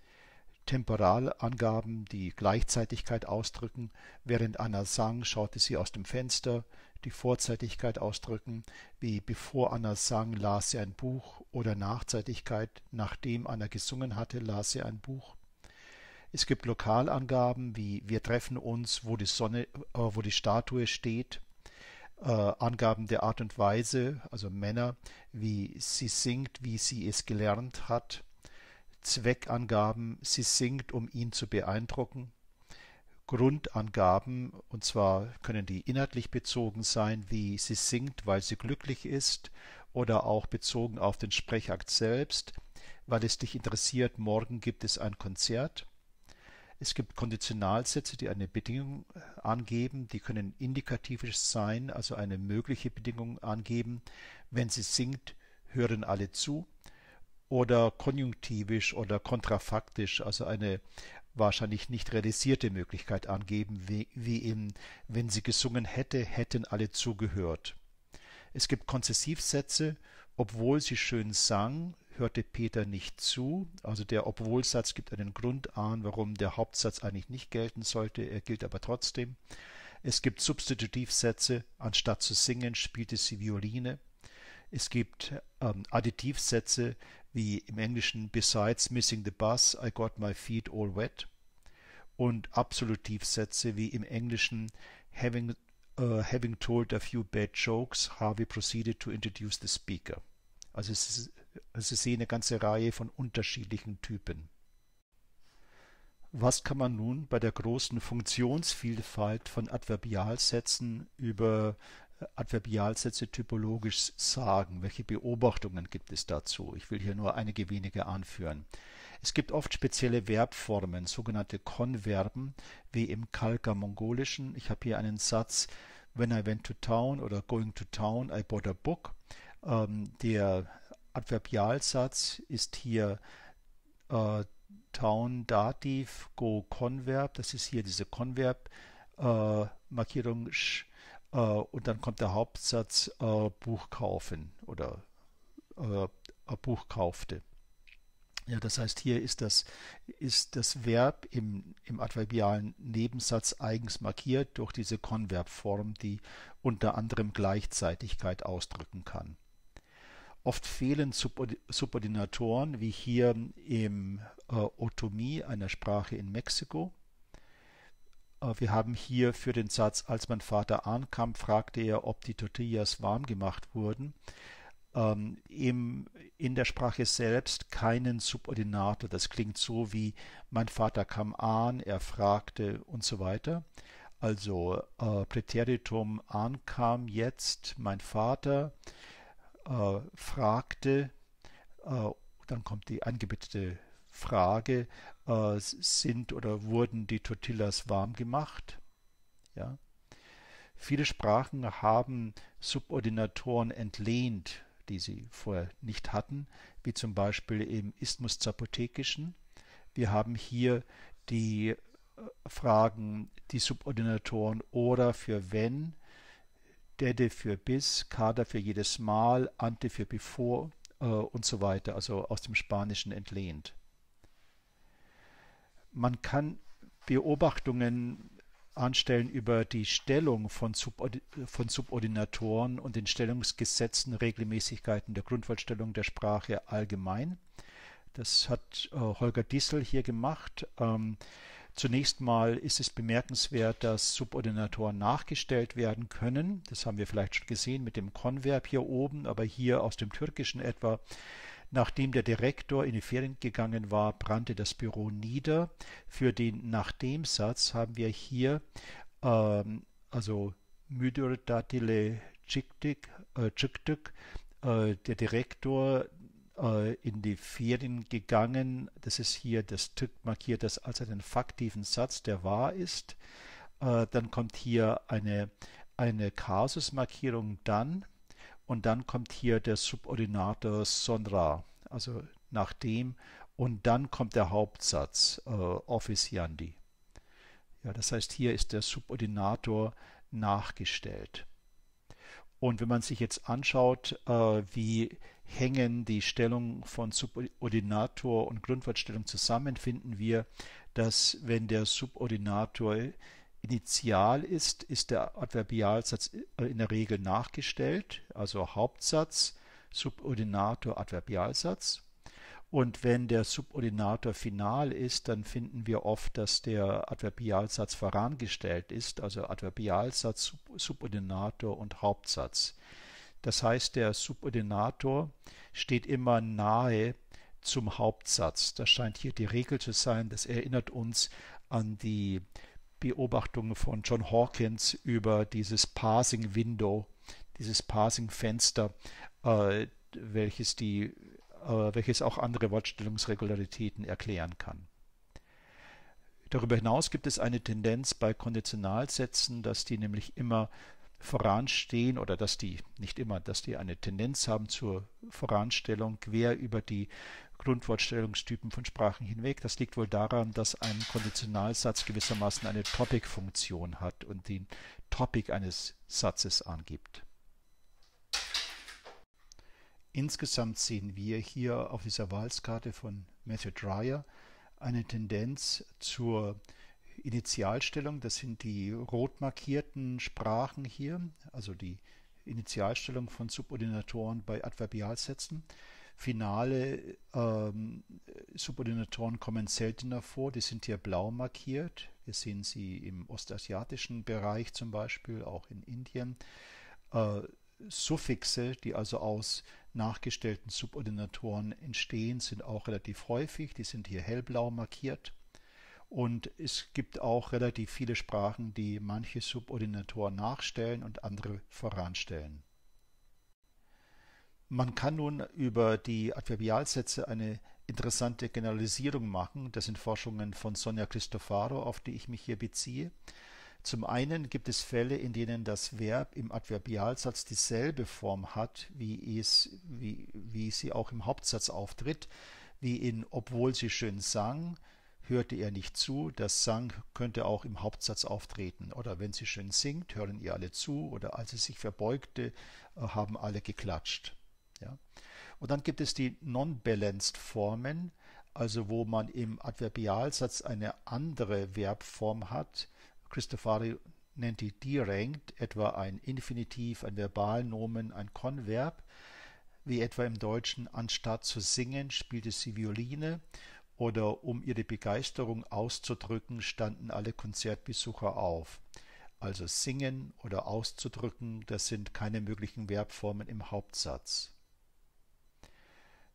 Temporalangaben, die Gleichzeitigkeit ausdrücken. Während Anna sang, schaute sie aus dem Fenster. Die Vorzeitigkeit ausdrücken, wie bevor Anna sang, las sie ein Buch. Oder Nachzeitigkeit, nachdem Anna gesungen hatte, las sie ein Buch. Es gibt Lokalangaben, wie wir treffen uns, wo die Sonne, äh, wo die Statue steht. Äh, Angaben der Art und Weise, also Männer, wie sie singt, wie sie es gelernt hat. Zweckangaben, sie singt, um ihn zu beeindrucken. Grundangaben, und zwar können die inhaltlich bezogen sein, wie sie singt, weil sie glücklich ist, oder auch bezogen auf den Sprechakt selbst, weil es dich interessiert, morgen gibt es ein Konzert. Es gibt Konditionalsätze, die eine Bedingung angeben, die können indikativisch sein, also eine mögliche Bedingung angeben. Wenn sie singt, hören alle zu. Oder konjunktivisch oder kontrafaktisch, also eine wahrscheinlich nicht realisierte Möglichkeit angeben, wie, wie eben, wenn sie gesungen hätte, hätten alle zugehört. Es gibt Konzessivsätze, obwohl sie schön sang, hörte Peter nicht zu. Also der Obwohlsatz gibt einen Grund an, warum der Hauptsatz eigentlich nicht gelten sollte, er gilt aber trotzdem. Es gibt Substitutivsätze, anstatt zu singen, spielte sie Violine. Es gibt ähm, Additivsätze, wie im Englischen Besides missing the bus, I got my feet all wet. Und Absolutivsätze, wie im Englischen Having, uh, having told a few bad jokes, Harvey proceeded to introduce the speaker. Also es ist, Sie sehen eine ganze Reihe von unterschiedlichen Typen. Was kann man nun bei der großen Funktionsvielfalt von Adverbialsätzen über Adverbialsätze typologisch sagen? Welche Beobachtungen gibt es dazu? Ich will hier nur einige wenige anführen. Es gibt oft spezielle Verbformen, sogenannte Konverben, wie im Khalkha-Mongolischen. Ich habe hier einen Satz, When I went to town oder Going to town, I bought a book. Ähm, der Adverbialsatz ist hier äh, Town Dativ, Go Konverb. Das ist hier diese Konverb-Markierung. Äh, Uh, und dann kommt der Hauptsatz uh, Buch kaufen oder uh, Buch kaufte. Ja, das heißt, hier ist das, ist das Verb im, im adverbialen Nebensatz eigens markiert durch diese Konverbform, die unter anderem Gleichzeitigkeit ausdrücken kann. Oft fehlen Subordinatoren, wie hier im uh, Otomí, einer Sprache in Mexiko. Wir haben hier für den Satz, als mein Vater ankam, fragte er, ob die Tortillas warm gemacht wurden. ähm, im, in der Sprache selbst keinen Subordinator. Das klingt so wie mein Vater kam an, er fragte und so weiter. Also äh, Präteritum ankam jetzt, mein Vater äh, fragte, äh, dann kommt die angebietete Frage, äh, sind oder wurden die Tortillas warm gemacht? Ja. Viele Sprachen haben Subordinatoren entlehnt, die sie vorher nicht hatten, wie zum Beispiel im Isthmus Zapotekischen. Wir haben hier die äh, Fragen, die Subordinatoren oder für wenn, dede für bis, cada für jedes Mal, ante für bevor äh, und so weiter, also aus dem Spanischen entlehnt. Man kann Beobachtungen anstellen über die Stellung von, Subord von Subordinatoren und den Stellungsgesetzen, Regelmäßigkeiten der Grundwortstellung der Sprache allgemein. Das hat äh, Holger Dissel hier gemacht. Ähm, zunächst mal ist es bemerkenswert, dass Subordinatoren nachgestellt werden können. Das haben wir vielleicht schon gesehen mit dem Konverb hier oben, aber hier aus dem Türkischen etwa. Nachdem der Direktor in die Ferien gegangen war, brannte das Büro nieder. Für den Nachdem-Satz haben wir hier ähm, also Müdür datile çıktık, äh, çıktık, äh, der Direktor äh, in die Ferien gegangen. Das ist hier, das Tück markiert das als einen faktiven Satz, der wahr ist. Äh, dann kommt hier eine, eine Kasusmarkierung dann. Und dann kommt hier der Subordinator sonra, also nachdem, und dann kommt der Hauptsatz, äh, officiandi. Ja, das heißt, hier ist der Subordinator nachgestellt. Und wenn man sich jetzt anschaut, äh, wie hängen die Stellungen von Subordinator und Grundwortstellung zusammen, finden wir, dass wenn der Subordinator initial ist, ist der Adverbialsatz in der Regel nachgestellt, also Hauptsatz, Subordinator, Adverbialsatz. Und wenn der Subordinator final ist, dann finden wir oft, dass der Adverbialsatz vorangestellt ist, also Adverbialsatz, Subordinator und Hauptsatz. Das heißt, der Subordinator steht immer nahe zum Hauptsatz. Das scheint hier die Regel zu sein. Das erinnert uns an die Beobachtungen von John Hawkins über dieses Parsing Window, dieses Parsing Fenster, äh, welches, die, äh, welches auch andere Wortstellungsregularitäten erklären kann. Darüber hinaus gibt es eine Tendenz bei Konditionalsätzen, dass die nämlich immer voranstehen oder dass die, nicht immer, dass die eine Tendenz haben zur Voranstellung quer über die Grundwortstellungstypen von Sprachen hinweg. Das liegt wohl daran, dass ein Konditionalsatz gewissermaßen eine Topic-Funktion hat und den Topic eines Satzes angibt. Insgesamt sehen wir hier auf dieser Wahlskarte von Matthew Dreyer eine Tendenz zur Initialstellung. Das sind die rot markierten Sprachen hier, also die Initialstellung von Subordinatoren bei Adverbialsätzen. Finale ähm, Subordinatoren kommen seltener vor, die sind hier blau markiert. Wir sehen sie im ostasiatischen Bereich zum Beispiel, auch in Indien. Äh, Suffixe, die also aus nachgestellten Subordinatoren entstehen, sind auch relativ häufig, die sind hier hellblau markiert. Und es gibt auch relativ viele Sprachen, die manche Subordinatoren nachstellen und andere voranstellen. Man kann nun über die Adverbialsätze eine interessante Generalisierung machen. Das sind Forschungen von Sonja Cristofaro, auf die ich mich hier beziehe. Zum einen gibt es Fälle, in denen das Verb im Adverbialsatz dieselbe Form hat, wie, es, wie, wie sie auch im Hauptsatz auftritt, wie in obwohl sie schön sang, hörte er nicht zu. Das sang könnte auch im Hauptsatz auftreten. Oder wenn sie schön singt, hören ihr alle zu. Oder als sie sich verbeugte, haben alle geklatscht. Ja. Und dann gibt es die non-balanced Formen, also wo man im Adverbialsatz eine andere Verbform hat. Cristofari nennt die direkt, etwa ein Infinitiv, ein Verbalnomen, ein Konverb. Wie etwa im Deutschen, anstatt zu singen, spielte sie Violine. Oder um ihre Begeisterung auszudrücken, standen alle Konzertbesucher auf. Also singen oder auszudrücken, das sind keine möglichen Verbformen im Hauptsatz.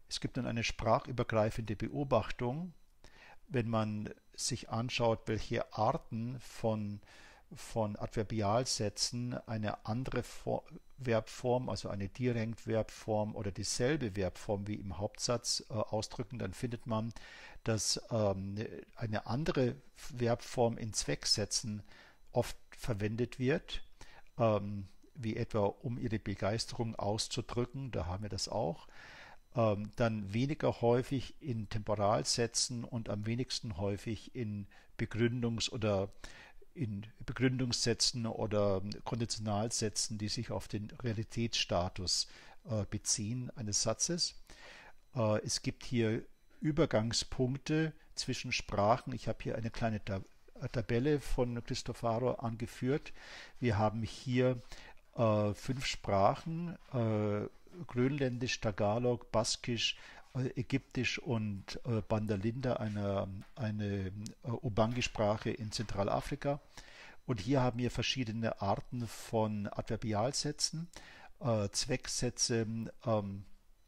Es gibt dann eine sprachübergreifende Beobachtung, wenn man sich anschaut, welche Arten von, von Adverbialsätzen eine andere For Verbform, also eine Direkt-Verbform oder dieselbe Verbform wie im Hauptsatz äh, ausdrücken, dann findet man, dass ähm, eine andere Verbform in Zwecksätzen oft verwendet wird, ähm, wie etwa um ihre Begeisterung auszudrücken, da haben wir das auch. Ähm, dann weniger häufig in Temporalsätzen und am wenigsten häufig in Begründungs- oder in Begründungssätzen oder Konditionalsätzen, die sich auf den Realitätsstatus äh, beziehen eines Satzes. Äh, es gibt hier Übergangspunkte zwischen Sprachen. Ich habe hier eine kleine Ta Tabelle von Cristofaro angeführt. Wir haben hier äh, fünf Sprachen, äh, Grönländisch, Tagalog, Baskisch, äh, Ägyptisch und äh, Bandalinda, eine, eine äh, Ubangi-Sprache in Zentralafrika. Und hier haben wir verschiedene Arten von Adverbialsätzen, äh, Zwecksätze, ähm,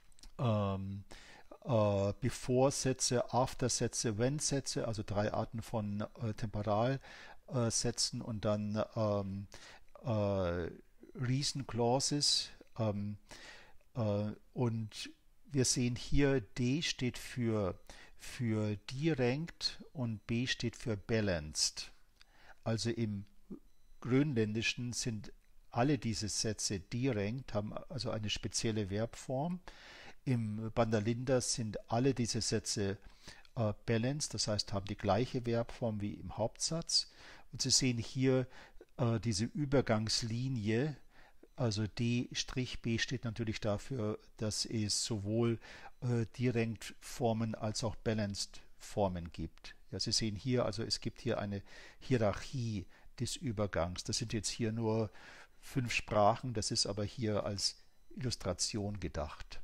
ähm, äh, Before-Sätze, After-Sätze, When-Sätze, also drei Arten von äh, Temporalsätzen und dann ähm, äh, Reason Clauses. Ähm, äh, und wir sehen hier, D steht für, für Direct und B steht für Balanced. Also im Grönländischen sind alle diese Sätze direkt, haben also eine spezielle Verbform. Im Bandalinda sind alle diese Sätze äh, balanced, das heißt haben die gleiche Verbform wie im Hauptsatz. Und Sie sehen hier äh, diese Übergangslinie, also D'-B steht natürlich dafür, dass es sowohl äh, Direct-Formen als auch Balanced-Formen gibt. Ja, Sie sehen hier, also es gibt hier eine Hierarchie des Übergangs. Das sind jetzt hier nur fünf Sprachen, das ist aber hier als Illustration gedacht.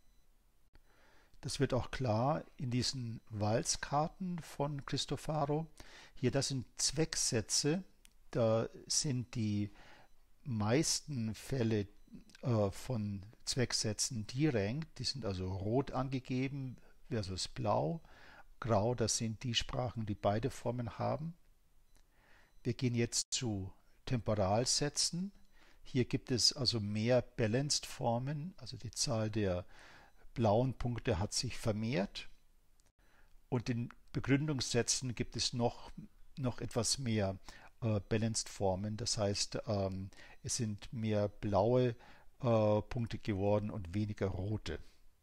Das wird auch klar in diesen Walzkarten von Cristofaro. Hier, das sind Zwecksätze, da sind die meisten Fälle äh, von Zwecksätzen direkt, die sind also rot angegeben versus blau. Grau, das sind die Sprachen, die beide Formen haben. Wir gehen jetzt zu Temporalsätzen. Hier gibt es also mehr Balanced-Formen, also die Zahl der blauen Punkte hat sich vermehrt. Und in Begründungssätzen gibt es noch, noch etwas mehr äh, Balanced-Formen. Das heißt, ähm, es sind mehr blaue äh, Punkte geworden und weniger rote.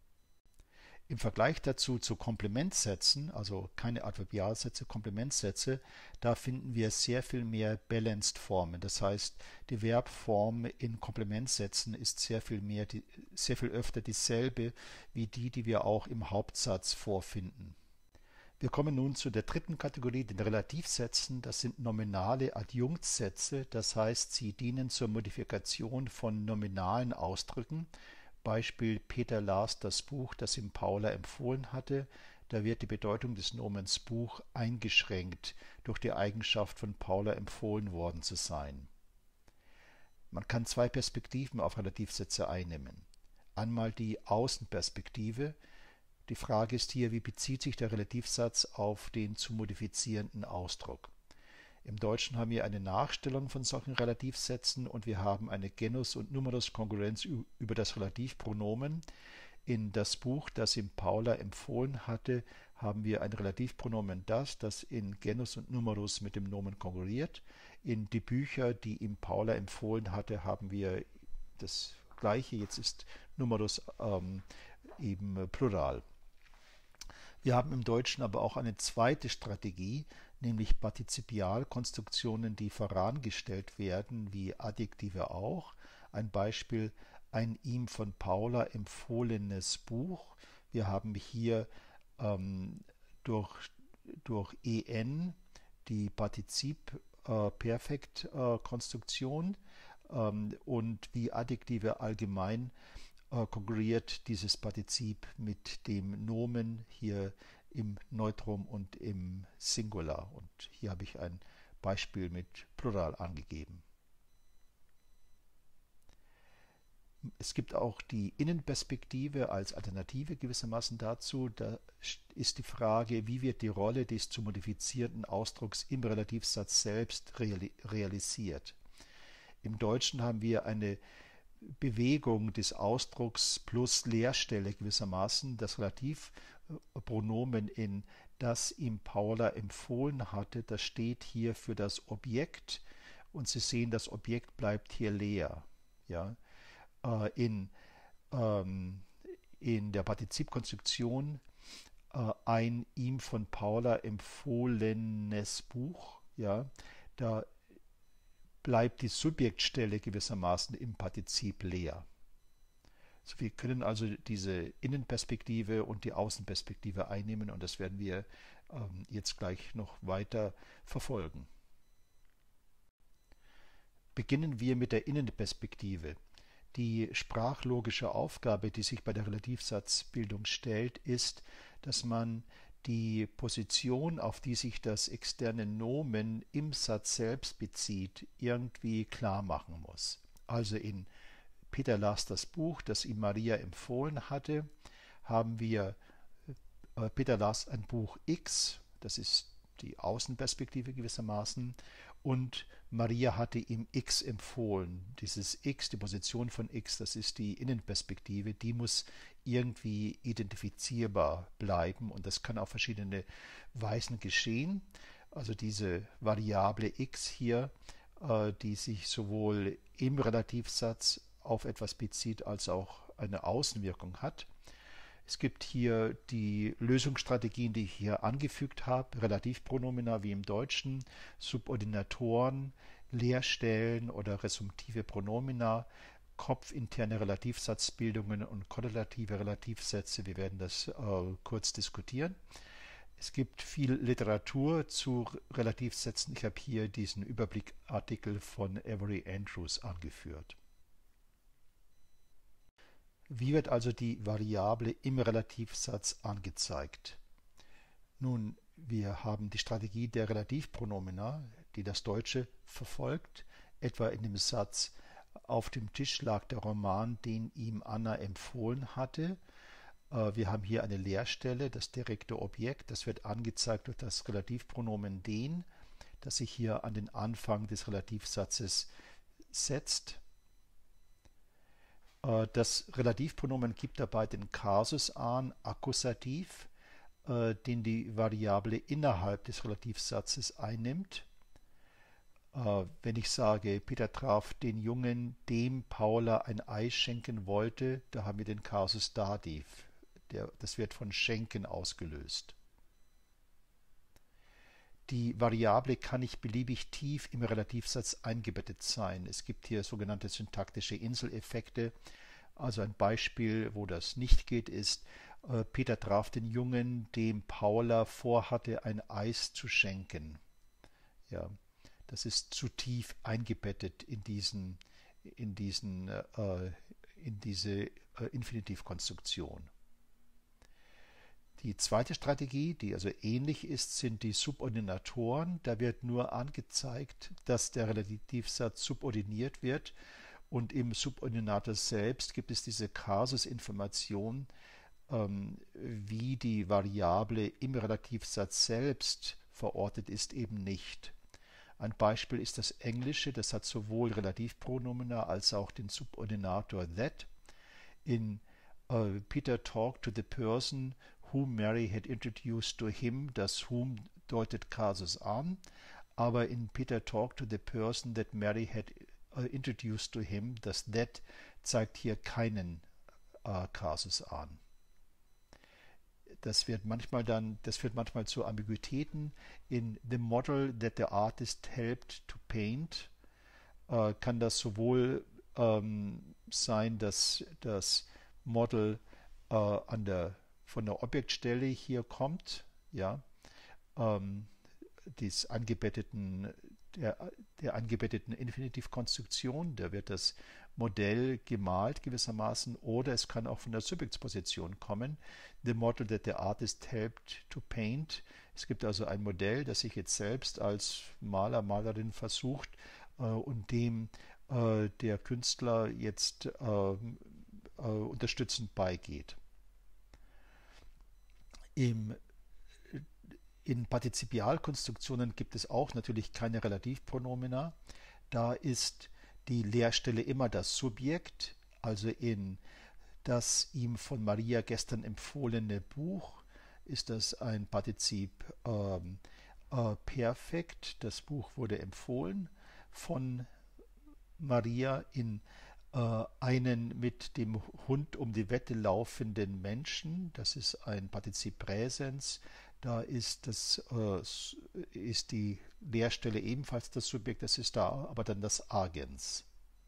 Im Vergleich dazu zu Komplementsätzen, also keine Adverbialsätze, Komplementsätze, da finden wir sehr viel mehr Balanced-Formen. Das heißt, die Verbform in Komplementsätzen ist sehr viel mehr, die, sehr viel öfter dieselbe wie die, die wir auch im Hauptsatz vorfinden. Wir kommen nun zu der dritten Kategorie, den Relativsätzen. Das sind nominale Adjunktssätze, das heißt, sie dienen zur Modifikation von nominalen Ausdrücken. Beispiel: Peter las das Buch, das ihm Paula empfohlen hatte. Da wird die Bedeutung des Nomens Buch eingeschränkt durch die Eigenschaft, von Paula empfohlen worden zu sein. Man kann zwei Perspektiven auf Relativsätze einnehmen. Einmal die Außenperspektive. Die Frage ist hier, wie bezieht sich der Relativsatz auf den zu modifizierenden Ausdruck? Im Deutschen haben wir eine Nachstellung von solchen Relativsätzen und wir haben eine Genus- und Numeruskongruenz über das Relativpronomen. In das Buch, das ihm Paula empfohlen hatte, haben wir ein Relativpronomen das, das in Genus und Numerus mit dem Nomen konkurriert. In die Bücher, die ihm Paula empfohlen hatte, haben wir das Gleiche. Jetzt ist Numerus ähm, eben Plural. Wir haben im Deutschen aber auch eine zweite Strategie, nämlich Partizipialkonstruktionen, die vorangestellt werden, wie Adjektive auch. Ein Beispiel: ein ihm von Paula empfohlenes Buch. Wir haben hier ähm, durch, durch en die Partizip-Perfekt-Konstruktion äh, ähm, und wie Adjektive allgemein äh, konkurriert dieses Partizip mit dem Nomen hier im Neutrum und im Singular. Und hier habe ich ein Beispiel mit Plural angegeben. Es gibt auch die Innenperspektive als Alternative gewissermaßen dazu. Da ist die Frage, wie wird die Rolle des zu modifizierenden Ausdrucks im Relativsatz selbst realisiert. Im Deutschen haben wir eine Bewegung des Ausdrucks plus Leerstelle gewissermaßen. Das Relativpronomen in das ihm Paula empfohlen hatte, das steht hier für das Objekt und Sie sehen, das Objekt bleibt hier leer. Ja? In, ähm, in der Partizipkonstruktion äh, ein ihm von Paula empfohlenes Buch, ja, da bleibt die Subjektstelle gewissermaßen im Partizip leer. Also wir können also diese Innenperspektive und die Außenperspektive einnehmen und das werden wir ähm, jetzt gleich noch weiter verfolgen. Beginnen wir mit der Innenperspektive. Die sprachlogische Aufgabe, die sich bei der Relativsatzbildung stellt, ist, dass man die Position, auf die sich das externe Nomen im Satz selbst bezieht, irgendwie klar machen muss. Also in Peter las das Buch, das ihm Maria empfohlen hatte, haben wir äh, Peter las ein Buch X, das ist die Außenperspektive gewissermaßen, und Maria hatte ihm X empfohlen. Dieses X, die Position von X, das ist die Innenperspektive, die muss irgendwie identifizierbar bleiben und das kann auf verschiedene Weisen geschehen. Also diese Variable X hier, äh, die sich sowohl im Relativsatz auf etwas bezieht, als auch eine Außenwirkung hat. Es gibt hier die Lösungsstrategien, die ich hier angefügt habe, Relativpronomina wie im Deutschen, Subordinatoren, Leerstellen oder resumtive Pronomina, kopfinterne Relativsatzbildungen und korrelative Relativsätze. Wir werden das äh, kurz diskutieren. Es gibt viel Literatur zu Relativsätzen. Ich habe hier diesen Überblickartikel von Avery Andrews angeführt. Wie wird also die Variable im Relativsatz angezeigt? Nun, wir haben die Strategie der Relativpronomina, die das Deutsche verfolgt, etwa in dem Satz: Auf dem Tisch lag der Roman, den ihm Anna empfohlen hatte. Wir haben hier eine Leerstelle, das direkte Objekt, das wird angezeigt durch das Relativpronomen den, das sich hier an den Anfang des Relativsatzes setzt. Das Relativpronomen gibt dabei den Kasus an, Akkusativ, den die Variable innerhalb des Relativsatzes einnimmt. Wenn ich sage, Peter traf den Jungen, dem Paula ein Ei schenken wollte, da haben wir den Kasus Dativ. Der, das wird von schenken ausgelöst. Die Variable kann nicht beliebig tief im Relativsatz eingebettet sein. Es gibt hier sogenannte syntaktische Inseleffekte. Also ein Beispiel, wo das nicht geht, ist: äh, Peter traf den Jungen, dem Paula vorhatte, ein Eis zu schenken. Ja, das ist zu tief eingebettet in diesen, in diesen, äh, in diese äh, Infinitivkonstruktion. Die zweite Strategie, die also ähnlich ist, sind die Subordinatoren. Da wird nur angezeigt, dass der Relativsatz subordiniert wird und im Subordinator selbst gibt es diese Kasusinformation, ähm, wie die Variable im Relativsatz selbst verortet ist, eben nicht. Ein Beispiel ist das Englische, das hat sowohl Relativpronomina als auch den Subordinator that. In uh, Peter talked to the person whom Mary had introduced to him, das whom deutet Kasus an, aber in Peter talked to the person that Mary had uh, introduced to him, das that zeigt hier keinen uh, Kasus an. Das wird manchmal dann, das führt manchmal zu Ambiguitäten. In the model that the artist helped to paint uh, kann das sowohl ähm, sein, dass das Model äh, an der von der Objektstelle hier kommt, ja, ähm, des angebetteten, der, der angebetteten Infinitivkonstruktion, da wird das Modell gemalt gewissermaßen, oder es kann auch von der Subjektsposition kommen. The model that the artist helped to paint. Es gibt also ein Modell, das sich jetzt selbst als Maler, Malerin versucht äh, und dem äh, der Künstler jetzt äh, äh, unterstützend beigeht. Im, in Partizipialkonstruktionen gibt es auch natürlich keine Relativpronomina. Da ist die Leerstelle immer das Subjekt, also in das ihm von Maria gestern empfohlene Buch ist das ein Partizip ähm, äh, Perfekt. Das Buch wurde empfohlen von Maria in äh, einen mit dem Hund um die Wette laufenden Menschen. Das ist ein Partizip Präsens. Da ist, das, äh, ist die Leerstelle ebenfalls das Subjekt, das ist da aber dann das Agens.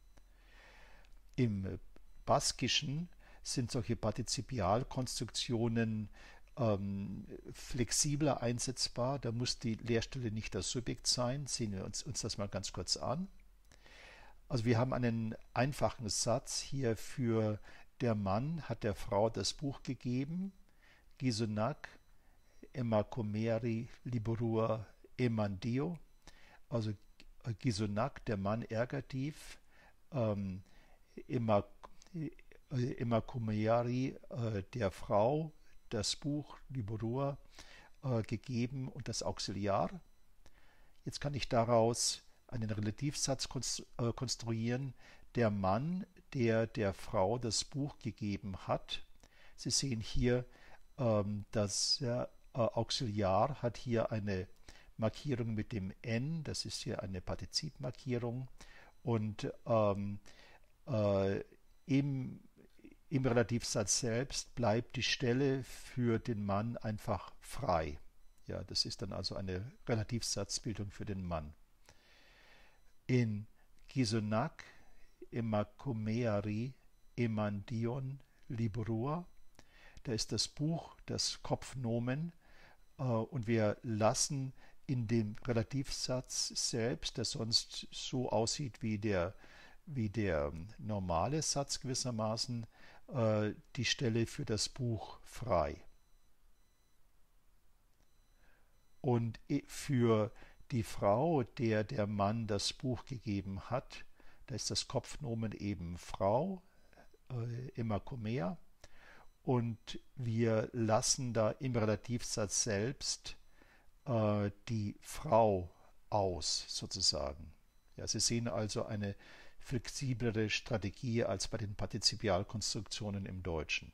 Im Baskischen sind solche Partizipialkonstruktionen ähm, flexibler einsetzbar. Da muss die Leerstelle nicht das Subjekt sein. Sehen wir uns, uns das mal ganz kurz an. Also wir haben einen einfachen Satz hier für der Mann hat der Frau das Buch gegeben. Gisonak, emma comeri liborua emandio. Also Gisonak, der Mann Ergativ, ähm, emma, emma comeri, äh, der Frau das Buch Liborua äh, gegeben und das Auxiliar. Jetzt kann ich daraus einen Relativsatz konstruieren. Der Mann, der der Frau das Buch gegeben hat. Sie sehen hier, ähm, das äh, Auxiliar hat hier eine Markierung mit dem N. Das ist hier eine Partizipmarkierung. Und ähm, äh, im, im Relativsatz selbst bleibt die Stelle für den Mann einfach frei. Ja, das ist dann also eine Relativsatzbildung für den Mann. In Gisonak, emma comeari, emandion liborua, da ist das Buch, das Kopfnomen, äh, und wir lassen in dem Relativsatz selbst, der sonst so aussieht wie der, wie der normale Satz gewissermaßen, äh, die Stelle für das Buch frei. Und für die Frau, der der Mann das Buch gegeben hat, da ist das Kopfnomen eben Frau, äh, emma comea, und wir lassen da im Relativsatz selbst äh, die Frau aus, sozusagen. Ja, Sie sehen also eine flexiblere Strategie als bei den Partizipialkonstruktionen im Deutschen.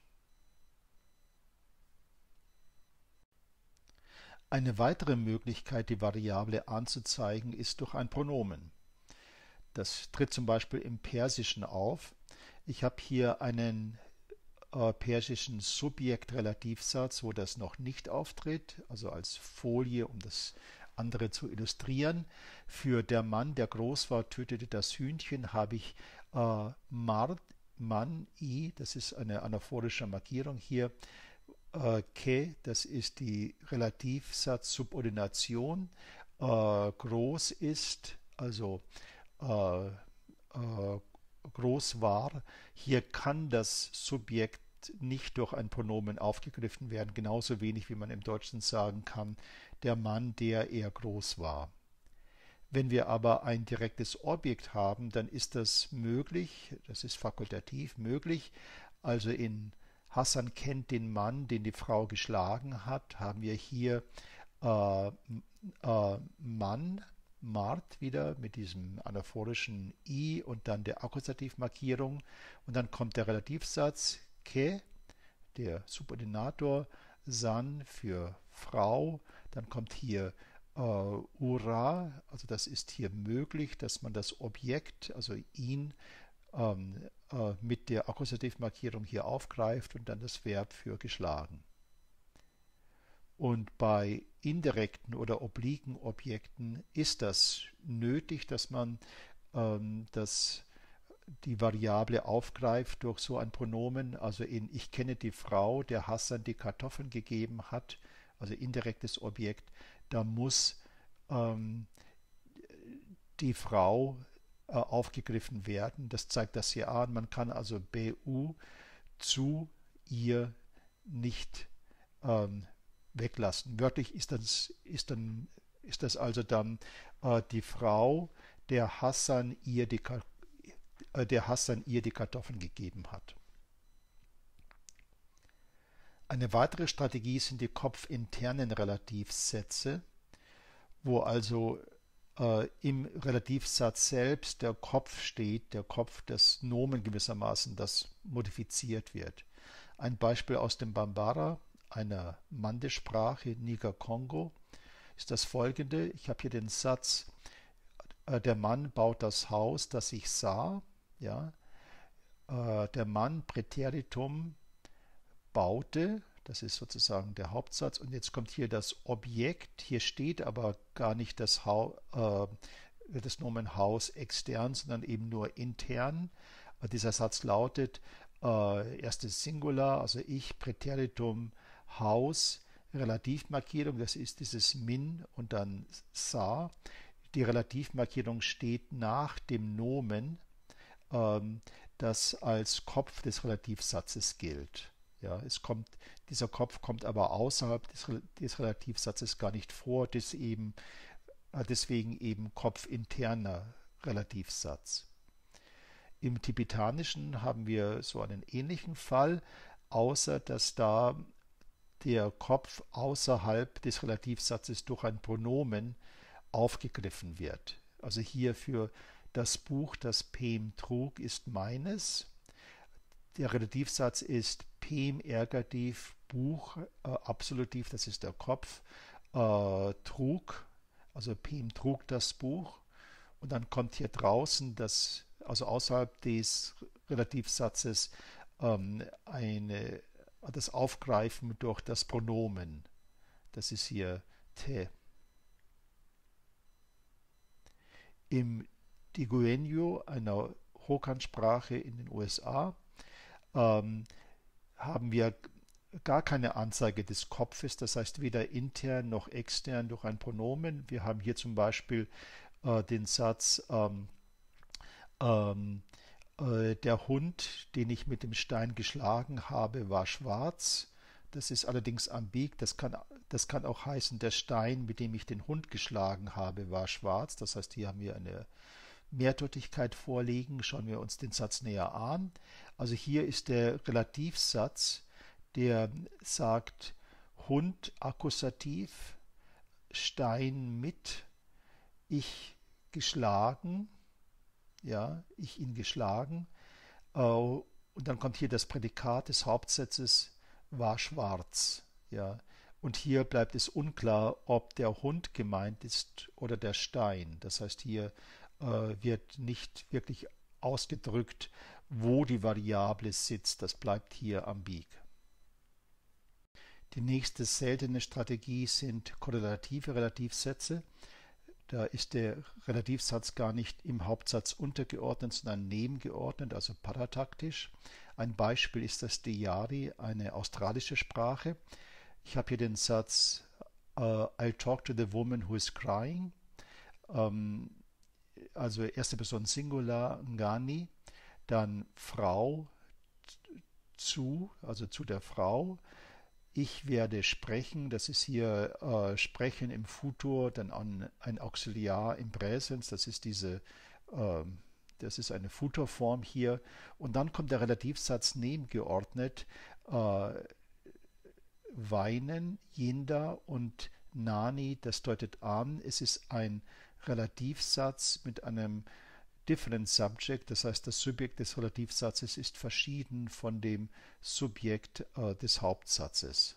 Eine weitere Möglichkeit, die Variable anzuzeigen, ist durch ein Pronomen. Das tritt zum Beispiel im Persischen auf. Ich habe hier einen äh, persischen Subjekt-Relativsatz, wo das noch nicht auftritt, also als Folie, um das andere zu illustrieren. Für der Mann, der groß war, tötete das Hühnchen, habe ich äh, Mard, Mann, I, das ist eine anaphorische Markierung hier, äh, Ke, das ist die Relativsatz-Subordination, äh, groß ist, also äh, äh, groß war. Hier kann das Subjekt nicht durch ein Pronomen aufgegriffen werden, genauso wenig wie man im Deutschen sagen kann, der Mann, der eher groß war. Wenn wir aber ein direktes Objekt haben, dann ist das möglich, das ist fakultativ möglich, also in Hassan kennt den Mann, den die Frau geschlagen hat, haben wir hier äh, äh, Mann, Mart wieder mit diesem anaphorischen I und dann der Akkusativmarkierung und dann kommt der Relativsatz Ke, der Subordinator, San für Frau, dann kommt hier äh, Ura, also das ist hier möglich, dass man das Objekt, also ihn, ähm, äh, mit der Akkusativmarkierung hier aufgreift und dann das Verb für geschlagen. Und bei indirekten oder obligen Objekten ist das nötig, dass man ähm, das, die Variable aufgreift durch so ein Pronomen. Also in Ich kenne die Frau, der Hassan die Kartoffeln gegeben hat, also indirektes Objekt, da muss ähm, die Frau äh, aufgegriffen werden. Das zeigt das hier an. Man kann also B U zu ihr nicht ähm, weglassen. Wörtlich ist das, ist dann, ist das also dann äh, die Frau, der Hassan ihr die, äh, der Hassan ihr die Kartoffeln gegeben hat. Eine weitere Strategie sind die kopfinternen Relativsätze, wo also äh, im Relativsatz selbst der Kopf steht, der Kopf des Nomen gewissermaßen, das modifiziert wird. Ein Beispiel aus dem Bambara, einer Mande-Sprache, Niger-Kongo, ist das folgende. Ich habe hier den Satz, äh, der Mann baut das Haus, das ich sah. Ja, äh, der Mann, Präteritum, baute, das ist sozusagen der Hauptsatz, und jetzt kommt hier das Objekt, hier steht aber gar nicht das, Hau, äh, das Nomen Haus extern, sondern eben nur intern. Dieser Satz lautet, äh, erstes Singular, also ich, Präteritum, Haus, Relativmarkierung, das ist dieses min und dann sa. Die Relativmarkierung steht nach dem Nomen, ähm, das als Kopf des Relativsatzes gilt. Ja, es kommt, dieser Kopf kommt aber außerhalb des, des Relativsatzes gar nicht vor, das eben, deswegen eben kopfinterner Relativsatz. Im Tibetanischen haben wir so einen ähnlichen Fall, außer dass da der Kopf außerhalb des Relativsatzes durch ein Pronomen aufgegriffen wird. Also hier für das Buch, das Pem trug, ist meines. Der Relativsatz ist Pem Ergativ, Buch, äh, Absolutiv, das ist der Kopf, äh, trug, also Pem trug das Buch. Und dann kommt hier draußen, das, also außerhalb des Relativsatzes, ähm, eine, das Aufgreifen durch das Pronomen. Das ist hier te. Im Digueño, einer Hokan-Sprache in den U S A, ähm, haben wir gar keine Anzeige des Kopfes, das heißt weder intern noch extern durch ein Pronomen. Wir haben hier zum Beispiel äh, den Satz, ähm, ähm, äh, der Hund, den ich mit dem Stein geschlagen habe, war schwarz. Das ist allerdings ambig, das kann, das kann auch heißen, der Stein, mit dem ich den Hund geschlagen habe, war schwarz. Das heißt, hier haben wir eine Mehrdeutigkeit vorliegen. Schauen wir uns den Satz näher an. Also hier ist der Relativsatz, der sagt Hund Akkusativ, Stein mit, ich geschlagen, ja, ich ihn geschlagen. Äh, und dann kommt hier das Prädikat des Hauptsatzes war schwarz, ja. Und hier bleibt es unklar, ob der Hund gemeint ist oder der Stein. Das heißt, hier äh, wird nicht wirklich ausgedrückt, wo die Variable sitzt. Das bleibt hier ambig. Die nächste seltene Strategie sind korrelative Relativsätze. Da ist der Relativsatz gar nicht im Hauptsatz untergeordnet, sondern nebengeordnet, also parataktisch. Ein Beispiel ist das Deyari, eine australische Sprache. Ich habe hier den Satz uh, I'll talk to the woman who is crying. Ähm, also erste Person Singular, Ngani. Dann Frau zu, also zu der Frau. Ich werde sprechen, das ist hier äh, Sprechen im Futur, dann an, ein Auxiliar im Präsens, das ist diese, äh, das ist eine Futurform hier. Und dann kommt der Relativsatz nebengeordnet, äh, weinen, Jinda und Nani, das deutet an, es ist ein Relativsatz mit einem Different Subject, das heißt, das Subjekt des Relativsatzes ist verschieden von dem Subjekt äh, des Hauptsatzes.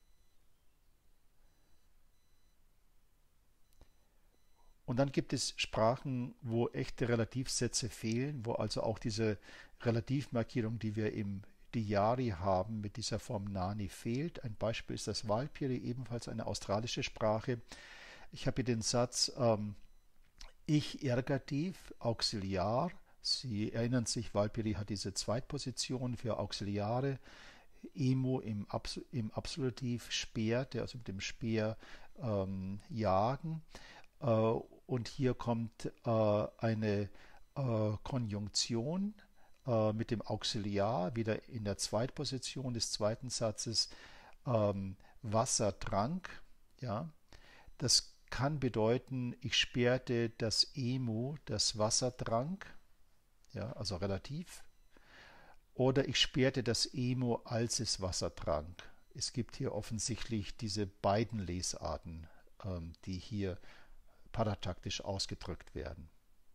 Und dann gibt es Sprachen, wo echte Relativsätze fehlen, wo also auch diese Relativmarkierung, die wir im Deyari haben, mit dieser Form Nani fehlt. Ein Beispiel ist das Walpiri, ebenfalls eine australische Sprache. Ich habe hier den Satz, ähm, ich Ergativ, Auxiliar. Sie erinnern sich, Walpiri hat diese Zweitposition für Auxiliare. Emo im, Abs im Absolutiv, Speer, der also mit dem Speer ähm, jagen. Äh, und hier kommt äh, eine äh, Konjunktion äh, mit dem Auxiliar, wieder in der Zweitposition des zweiten Satzes, ähm, Wasser trank. Ja, das kann bedeuten, ich sperrte das Emu, das Wasser trank. ja, also relativ. Oder ich sperrte das Emo, als es Wasser trank. Es gibt hier offensichtlich diese beiden Lesarten, ähm, die hier parataktisch ausgedrückt werden.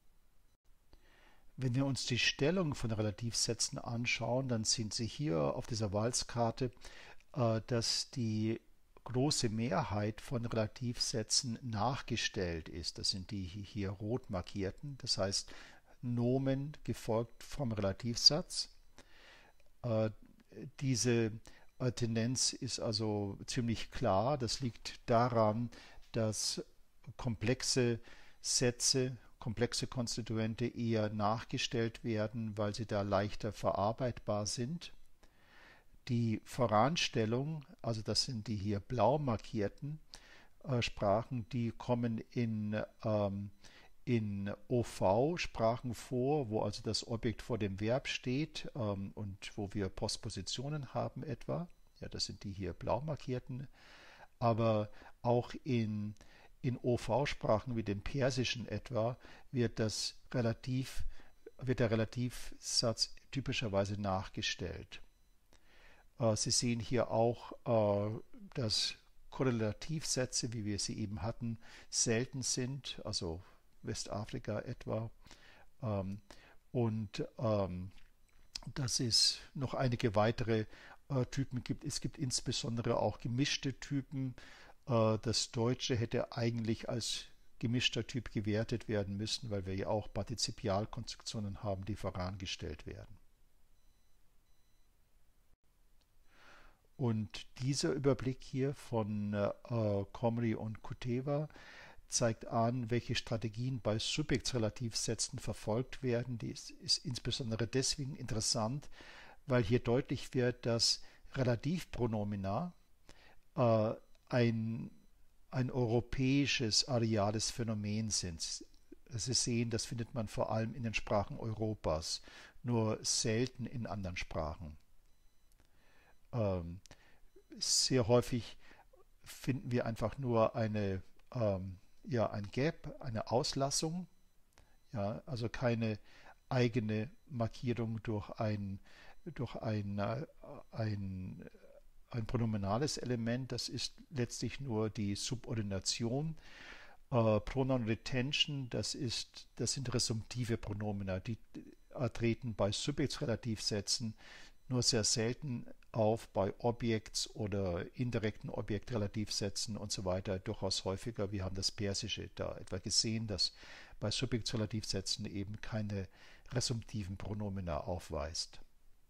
Wenn wir uns die Stellung von Relativsätzen anschauen, dann sehen Sie hier auf dieser Walzkarte, äh, dass die große Mehrheit von Relativsätzen nachgestellt ist. Das sind die hier rot markierten, das heißt Nomen gefolgt vom Relativsatz. Äh, diese äh, Tendenz ist also ziemlich klar. Das liegt daran, dass komplexe Sätze, komplexe Konstituente eher nachgestellt werden, weil sie da leichter verarbeitbar sind. Die Voranstellung, also das sind die hier blau markierten äh, Sprachen, die kommen in, ähm, in O V-Sprachen vor, wo also das Objekt vor dem Verb steht ähm, und wo wir Postpositionen haben etwa. Ja, das sind die hier blau markierten. Aber auch in, in O V-Sprachen wie dem Persischen etwa wird, das Relativ, wird der Relativsatz typischerweise nachgestellt. Sie sehen hier auch, dass Korrelativsätze, wie wir sie eben hatten, selten sind, also Westafrika etwa. Und dass es noch einige weitere Typen gibt. Es gibt insbesondere auch gemischte Typen. Das Deutsche hätte eigentlich als gemischter Typ gewertet werden müssen, weil wir ja auch Partizipialkonstruktionen haben, die vorangestellt werden. Und dieser Überblick hier von äh, Comrie und Kuteva zeigt an, welche Strategien bei Subjektsrelativsätzen verfolgt werden. Dies ist insbesondere deswegen interessant, weil hier deutlich wird, dass Relativpronomina äh, ein, ein europäisches areales Phänomen sind. Sie sehen, das findet man vor allem in den Sprachen Europas, nur selten in anderen Sprachen. Ähm, sehr häufig finden wir einfach nur eine, ähm, ja, ein Gap, eine Auslassung, ja, also keine eigene Markierung durch ein, durch ein, äh, ein, ein pronominales Element. Das ist letztlich nur die Subordination. Äh, Pronoun Retention, das, ist, das sind resumtive Pronomina, die treten bei Subjektsrelativsätzen nur sehr selten auf, bei Objekts- oder indirekten Objektrelativsätzen und so weiter durchaus häufiger. Wir haben das Persische da etwa gesehen, dass bei Subjektsrelativsätzen eben keine resumtiven Pronomina aufweist.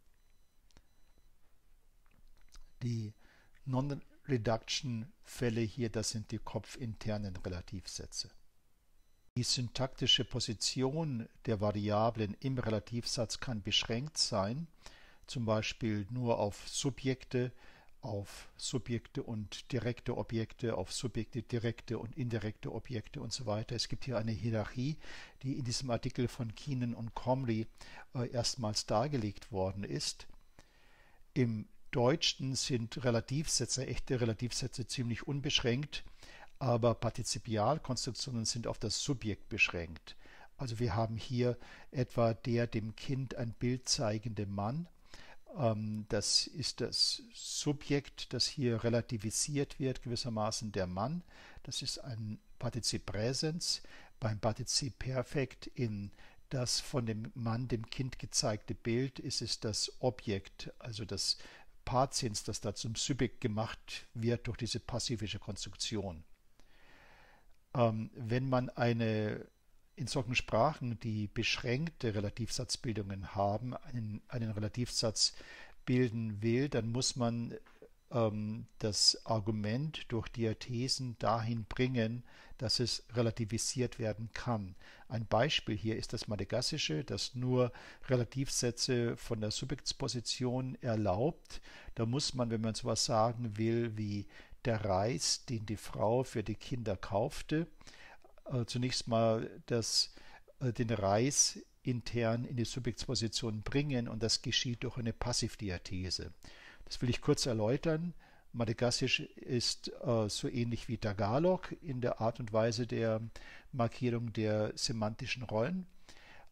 Die Non-Reduction-Fälle hier, das sind die kopfinternen Relativsätze. Die syntaktische Position der Variablen im Relativsatz kann beschränkt sein, zum Beispiel nur auf Subjekte, auf Subjekte und direkte Objekte, auf Subjekte, direkte und indirekte Objekte und so weiter. Es gibt hier eine Hierarchie, die in diesem Artikel von Keenan und Comrie äh, erstmals dargelegt worden ist. Im Deutschen sind Relativsätze, echte Relativsätze ziemlich unbeschränkt, aber Partizipialkonstruktionen sind auf das Subjekt beschränkt. Also wir haben hier etwa der dem Kind ein Bild zeigende Mann. Das ist das Subjekt, das hier relativisiert wird, gewissermaßen der Mann. Das ist ein Partizip Präsens. Beim Partizip Perfekt in das von dem Mann dem Kind gezeigte Bild ist es das Objekt, also das Partiens, das da zum Subjekt gemacht wird durch diese passivische Konstruktion. Ähm, wenn man eine in solchen Sprachen, die beschränkte Relativsatzbildungen haben, einen, einen Relativsatz bilden will, dann muss man ähm, das Argument durch Diathesen dahin bringen, dass es relativisiert werden kann. Ein Beispiel hier ist das Madagassische, das nur Relativsätze von der Subjektsposition erlaubt. Da muss man, wenn man sowas sagen will, wie der Reis, den die Frau für die Kinder kaufte, zunächst mal das, den Reis intern in die Subjektsposition bringen, und das geschieht durch eine Passivdiathese. Das will ich kurz erläutern. Madagassisch ist äh, so ähnlich wie Tagalog in der Art und Weise der Markierung der semantischen Rollen.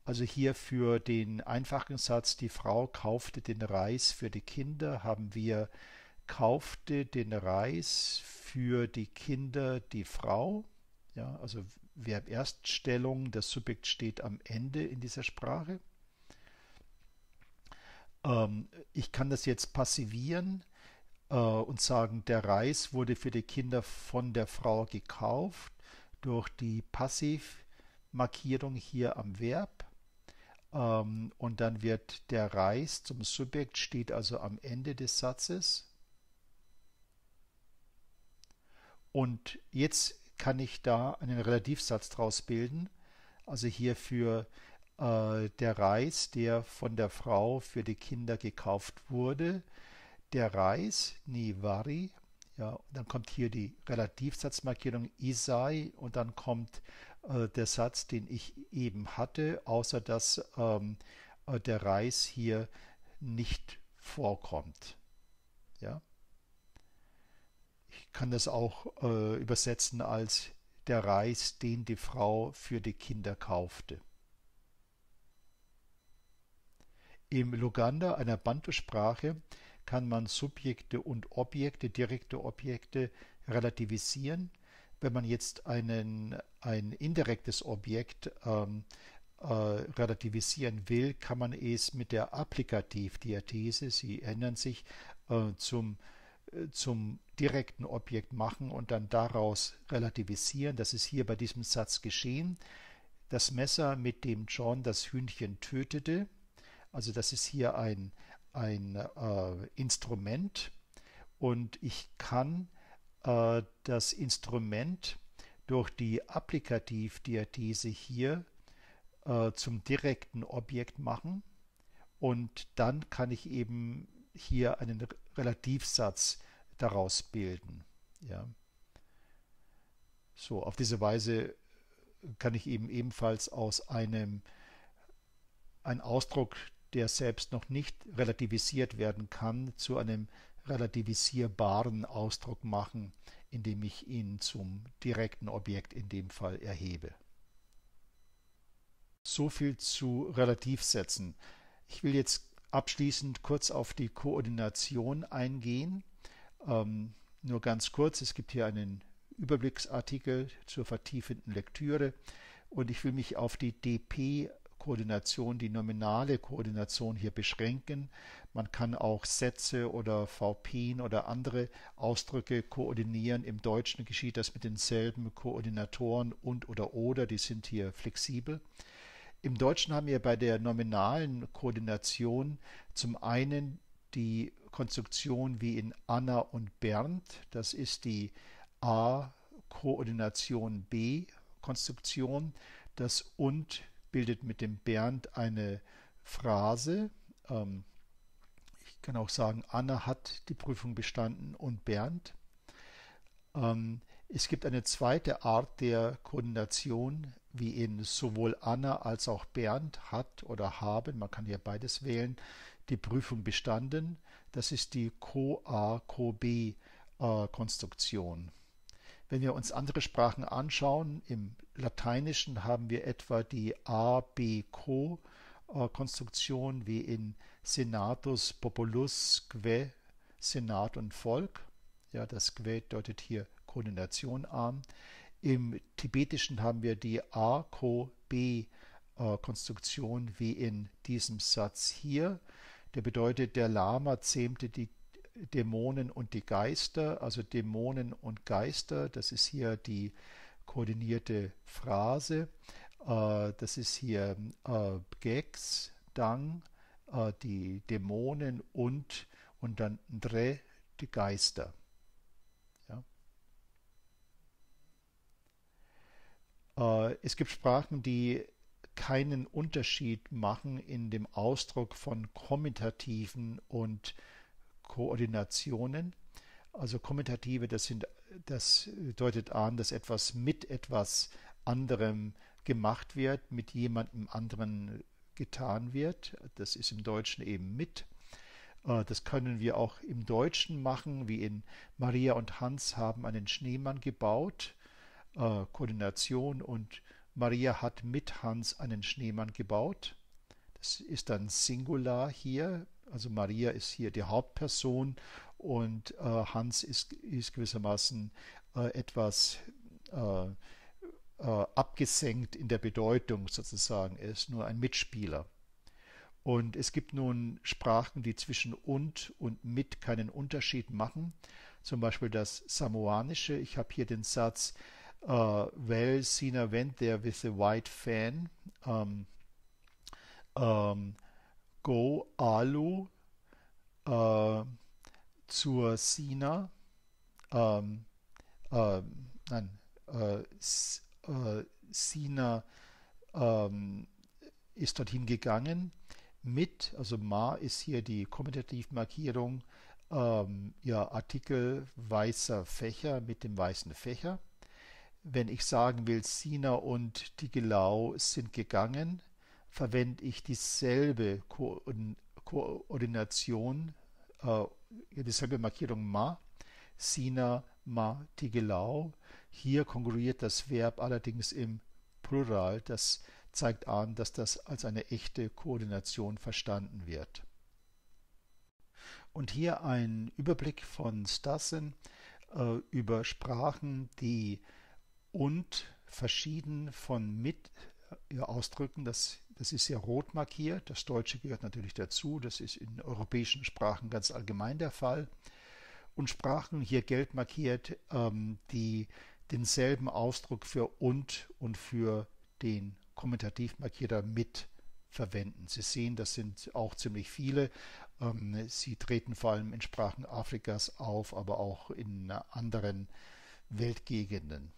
Also hier für den einfachen Satz, die Frau kaufte den Reis für die Kinder, haben wir kaufte den Reis für die Kinder die Frau. Ja, also Verb Erststellung, das Subjekt steht am Ende in dieser Sprache. Ähm, ich kann das jetzt passivieren äh, und sagen, der Reis wurde für die Kinder von der Frau gekauft durch die Passivmarkierung hier am Verb. Ähm, und dann wird der Reis zum Subjekt, steht also am Ende des Satzes. Und jetzt kann ich da einen Relativsatz draus bilden. Also hier für äh, der Reis, der von der Frau für die Kinder gekauft wurde. Der Reis, ni vari, ja, und dann kommt hier die Relativsatzmarkierung isai und dann kommt äh, der Satz, den ich eben hatte, außer dass ähm, äh, der Reis hier nicht vorkommt. Ja. Ich kann das auch äh, übersetzen als der Reis, den die Frau für die Kinder kaufte. Im Luganda, einer Bantu-Sprache, kann man Subjekte und Objekte, direkte Objekte relativisieren. Wenn man jetzt einen, ein indirektes Objekt ähm, äh, relativisieren will, kann man es mit der Applikativdiathese, Sie erinnern sich, äh, zum zum direkten Objekt machen und dann daraus relativisieren. Das ist hier bei diesem Satz geschehen. Das Messer, mit dem John das Hühnchen tötete, also das ist hier ein, ein äh, Instrument und ich kann äh, das Instrument durch die Applikativdiathese hier äh, zum direkten Objekt machen und dann kann ich eben hier einen Relativsatz daraus bilden. Ja. So, auf diese Weise kann ich eben ebenfalls aus einem ein Ausdruck, der selbst noch nicht relativisiert werden kann, zu einem relativisierbaren Ausdruck machen, indem ich ihn zum direkten Objekt in dem Fall erhebe. So viel zu Relativsätzen. Ich will jetzt abschließend kurz auf die Koordination eingehen. Ähm, nur ganz kurz, es gibt hier einen Überblicksartikel zur vertiefenden Lektüre und ich will mich auf die D P-Koordination, die nominale Koordination hier beschränken. Man kann auch Sätze oder V P'n oder andere Ausdrücke koordinieren. Im Deutschen geschieht das mit denselben Koordinatoren und oder oder, die sind hier flexibel. Im Deutschen haben wir bei der nominalen Koordination zum einen die Konstruktion wie in Anna und Bernd. Das ist die A-Koordination B-Konstruktion. Das und bildet mit dem Bernd eine Phrase. Ich kann auch sagen, Anna hat die Prüfung bestanden und Bernd. Es gibt eine zweite Art der Koordination, wie in sowohl Anna als auch Bernd hat oder haben, man kann hier beides wählen, die Prüfung bestanden. Das ist die Co-A-Co-B-Konstruktion. Wenn wir uns andere Sprachen anschauen, im Lateinischen haben wir etwa die A-B-Co-Konstruktion wie in Senatus Populus Que, Senat und Volk. Ja, das Que deutet hier Koordination an. Im Tibetischen haben wir die A-Ko-B-Konstruktion wie in diesem Satz hier. Der bedeutet, der Lama zähmte die Dämonen und die Geister, also Dämonen und Geister. Das ist hier die koordinierte Phrase. Das ist hier Gex, Dang, die Dämonen und, und dann Dre, die Geister. Es gibt Sprachen, die keinen Unterschied machen in dem Ausdruck von Kommutativen und Koordinationen. Also Kommutative, das, sind, das deutet an, dass etwas mit etwas anderem gemacht wird, mit jemandem anderen getan wird. Das ist im Deutschen eben mit. Das können wir auch im Deutschen machen, wie in Maria und Hans haben einen Schneemann gebaut. Koordination und Maria hat mit Hans einen Schneemann gebaut. Das ist dann Singular hier. Also Maria ist hier die Hauptperson und äh, Hans ist, ist gewissermaßen äh, etwas äh, äh, abgesenkt in der Bedeutung sozusagen. Er ist nur ein Mitspieler. Und es gibt nun Sprachen, die zwischen und und mit keinen Unterschied machen. Zum Beispiel das Samoanische. Ich habe hier den Satz, uh, well, Sina went there with a white fan. Um, um, go Alu uh, zur Sina. Um, uh, nein, uh, uh, Sina um, ist dorthin gegangen. Mit, also ma ist hier die Kommutativmarkierung, ähm, ja, Artikel weißer Fächer mit dem weißen Fächer. Wenn ich sagen will, Sina und Tigelau sind gegangen, verwende ich dieselbe Ko Koordination, äh, dieselbe Markierung ma, Sina, ma, Tigelau. Hier konkurriert das Verb allerdings im Plural, das zeigt an, dass das als eine echte Koordination verstanden wird. Und hier ein Überblick von Stassen äh, über Sprachen, die und verschieden von mit äh, ausdrücken. Das, das ist ja rot markiert. Das Deutsche gehört natürlich dazu. Das ist in europäischen Sprachen ganz allgemein der Fall. Und Sprachen hier gelb markiert, ähm, die denselben Ausdruck für und und für den kommutativ markierter mit verwenden. Sie sehen, das sind auch ziemlich viele. Sie treten vor allem in Sprachen Afrikas auf, aber auch in anderen Weltgegenden.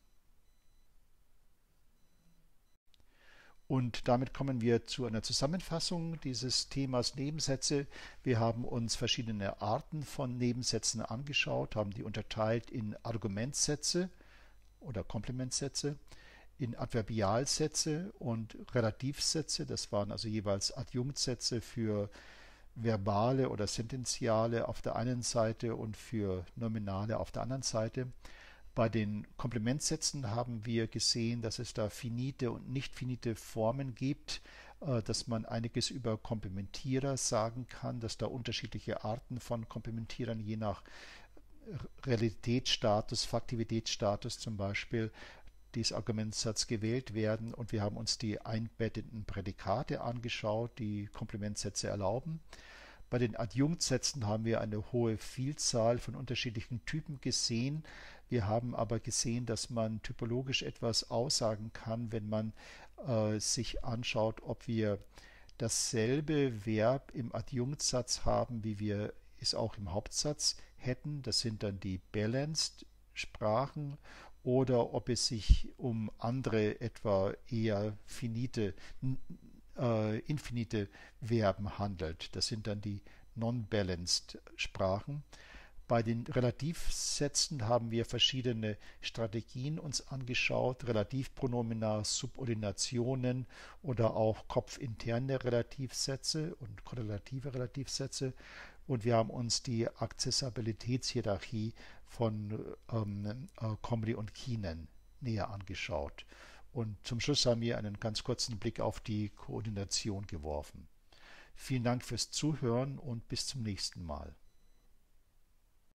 Und damit kommen wir zu einer Zusammenfassung dieses Themas Nebensätze. Wir haben uns verschiedene Arten von Nebensätzen angeschaut, haben die unterteilt in Argumentsätze oder Komplementsätze, in Adverbialsätze und Relativsätze. Das waren also jeweils Adjunktssätze für verbale oder Sententiale auf der einen Seite und für Nominale auf der anderen Seite. Bei den Komplementsätzen haben wir gesehen, dass es da finite und nicht finite Formen gibt, dass man einiges über Komplementierer sagen kann, dass da unterschiedliche Arten von Komplementierern je nach Realitätsstatus, Faktivitätsstatus zum Beispiel dieses Argumentsatz gewählt werden, und wir haben uns die einbettenden Prädikate angeschaut, die Komplementsätze erlauben. Bei den Adjunktssätzen haben wir eine hohe Vielzahl von unterschiedlichen Typen gesehen. Wir haben aber gesehen, dass man typologisch etwas aussagen kann, wenn man äh, sich anschaut, ob wir dasselbe Verb im Adjunktsatz haben, wie wir es auch im Hauptsatz hätten. Das sind dann die Balanced Sprachen, oder ob es sich um andere, etwa eher finite, äh, infinite Verben handelt. Das sind dann die Non-Balanced Sprachen. Bei den Relativsätzen haben wir verschiedene Strategien uns angeschaut, Relativpronomina, Subordinationen oder auch kopfinterne Relativsätze und korrelative Relativsätze. Und wir haben uns die Akzessibilitätshierarchie von ähm, äh, Comrie und Keenan näher angeschaut. Und zum Schluss haben wir einen ganz kurzen Blick auf die Koordination geworfen. Vielen Dank fürs Zuhören und bis zum nächsten Mal.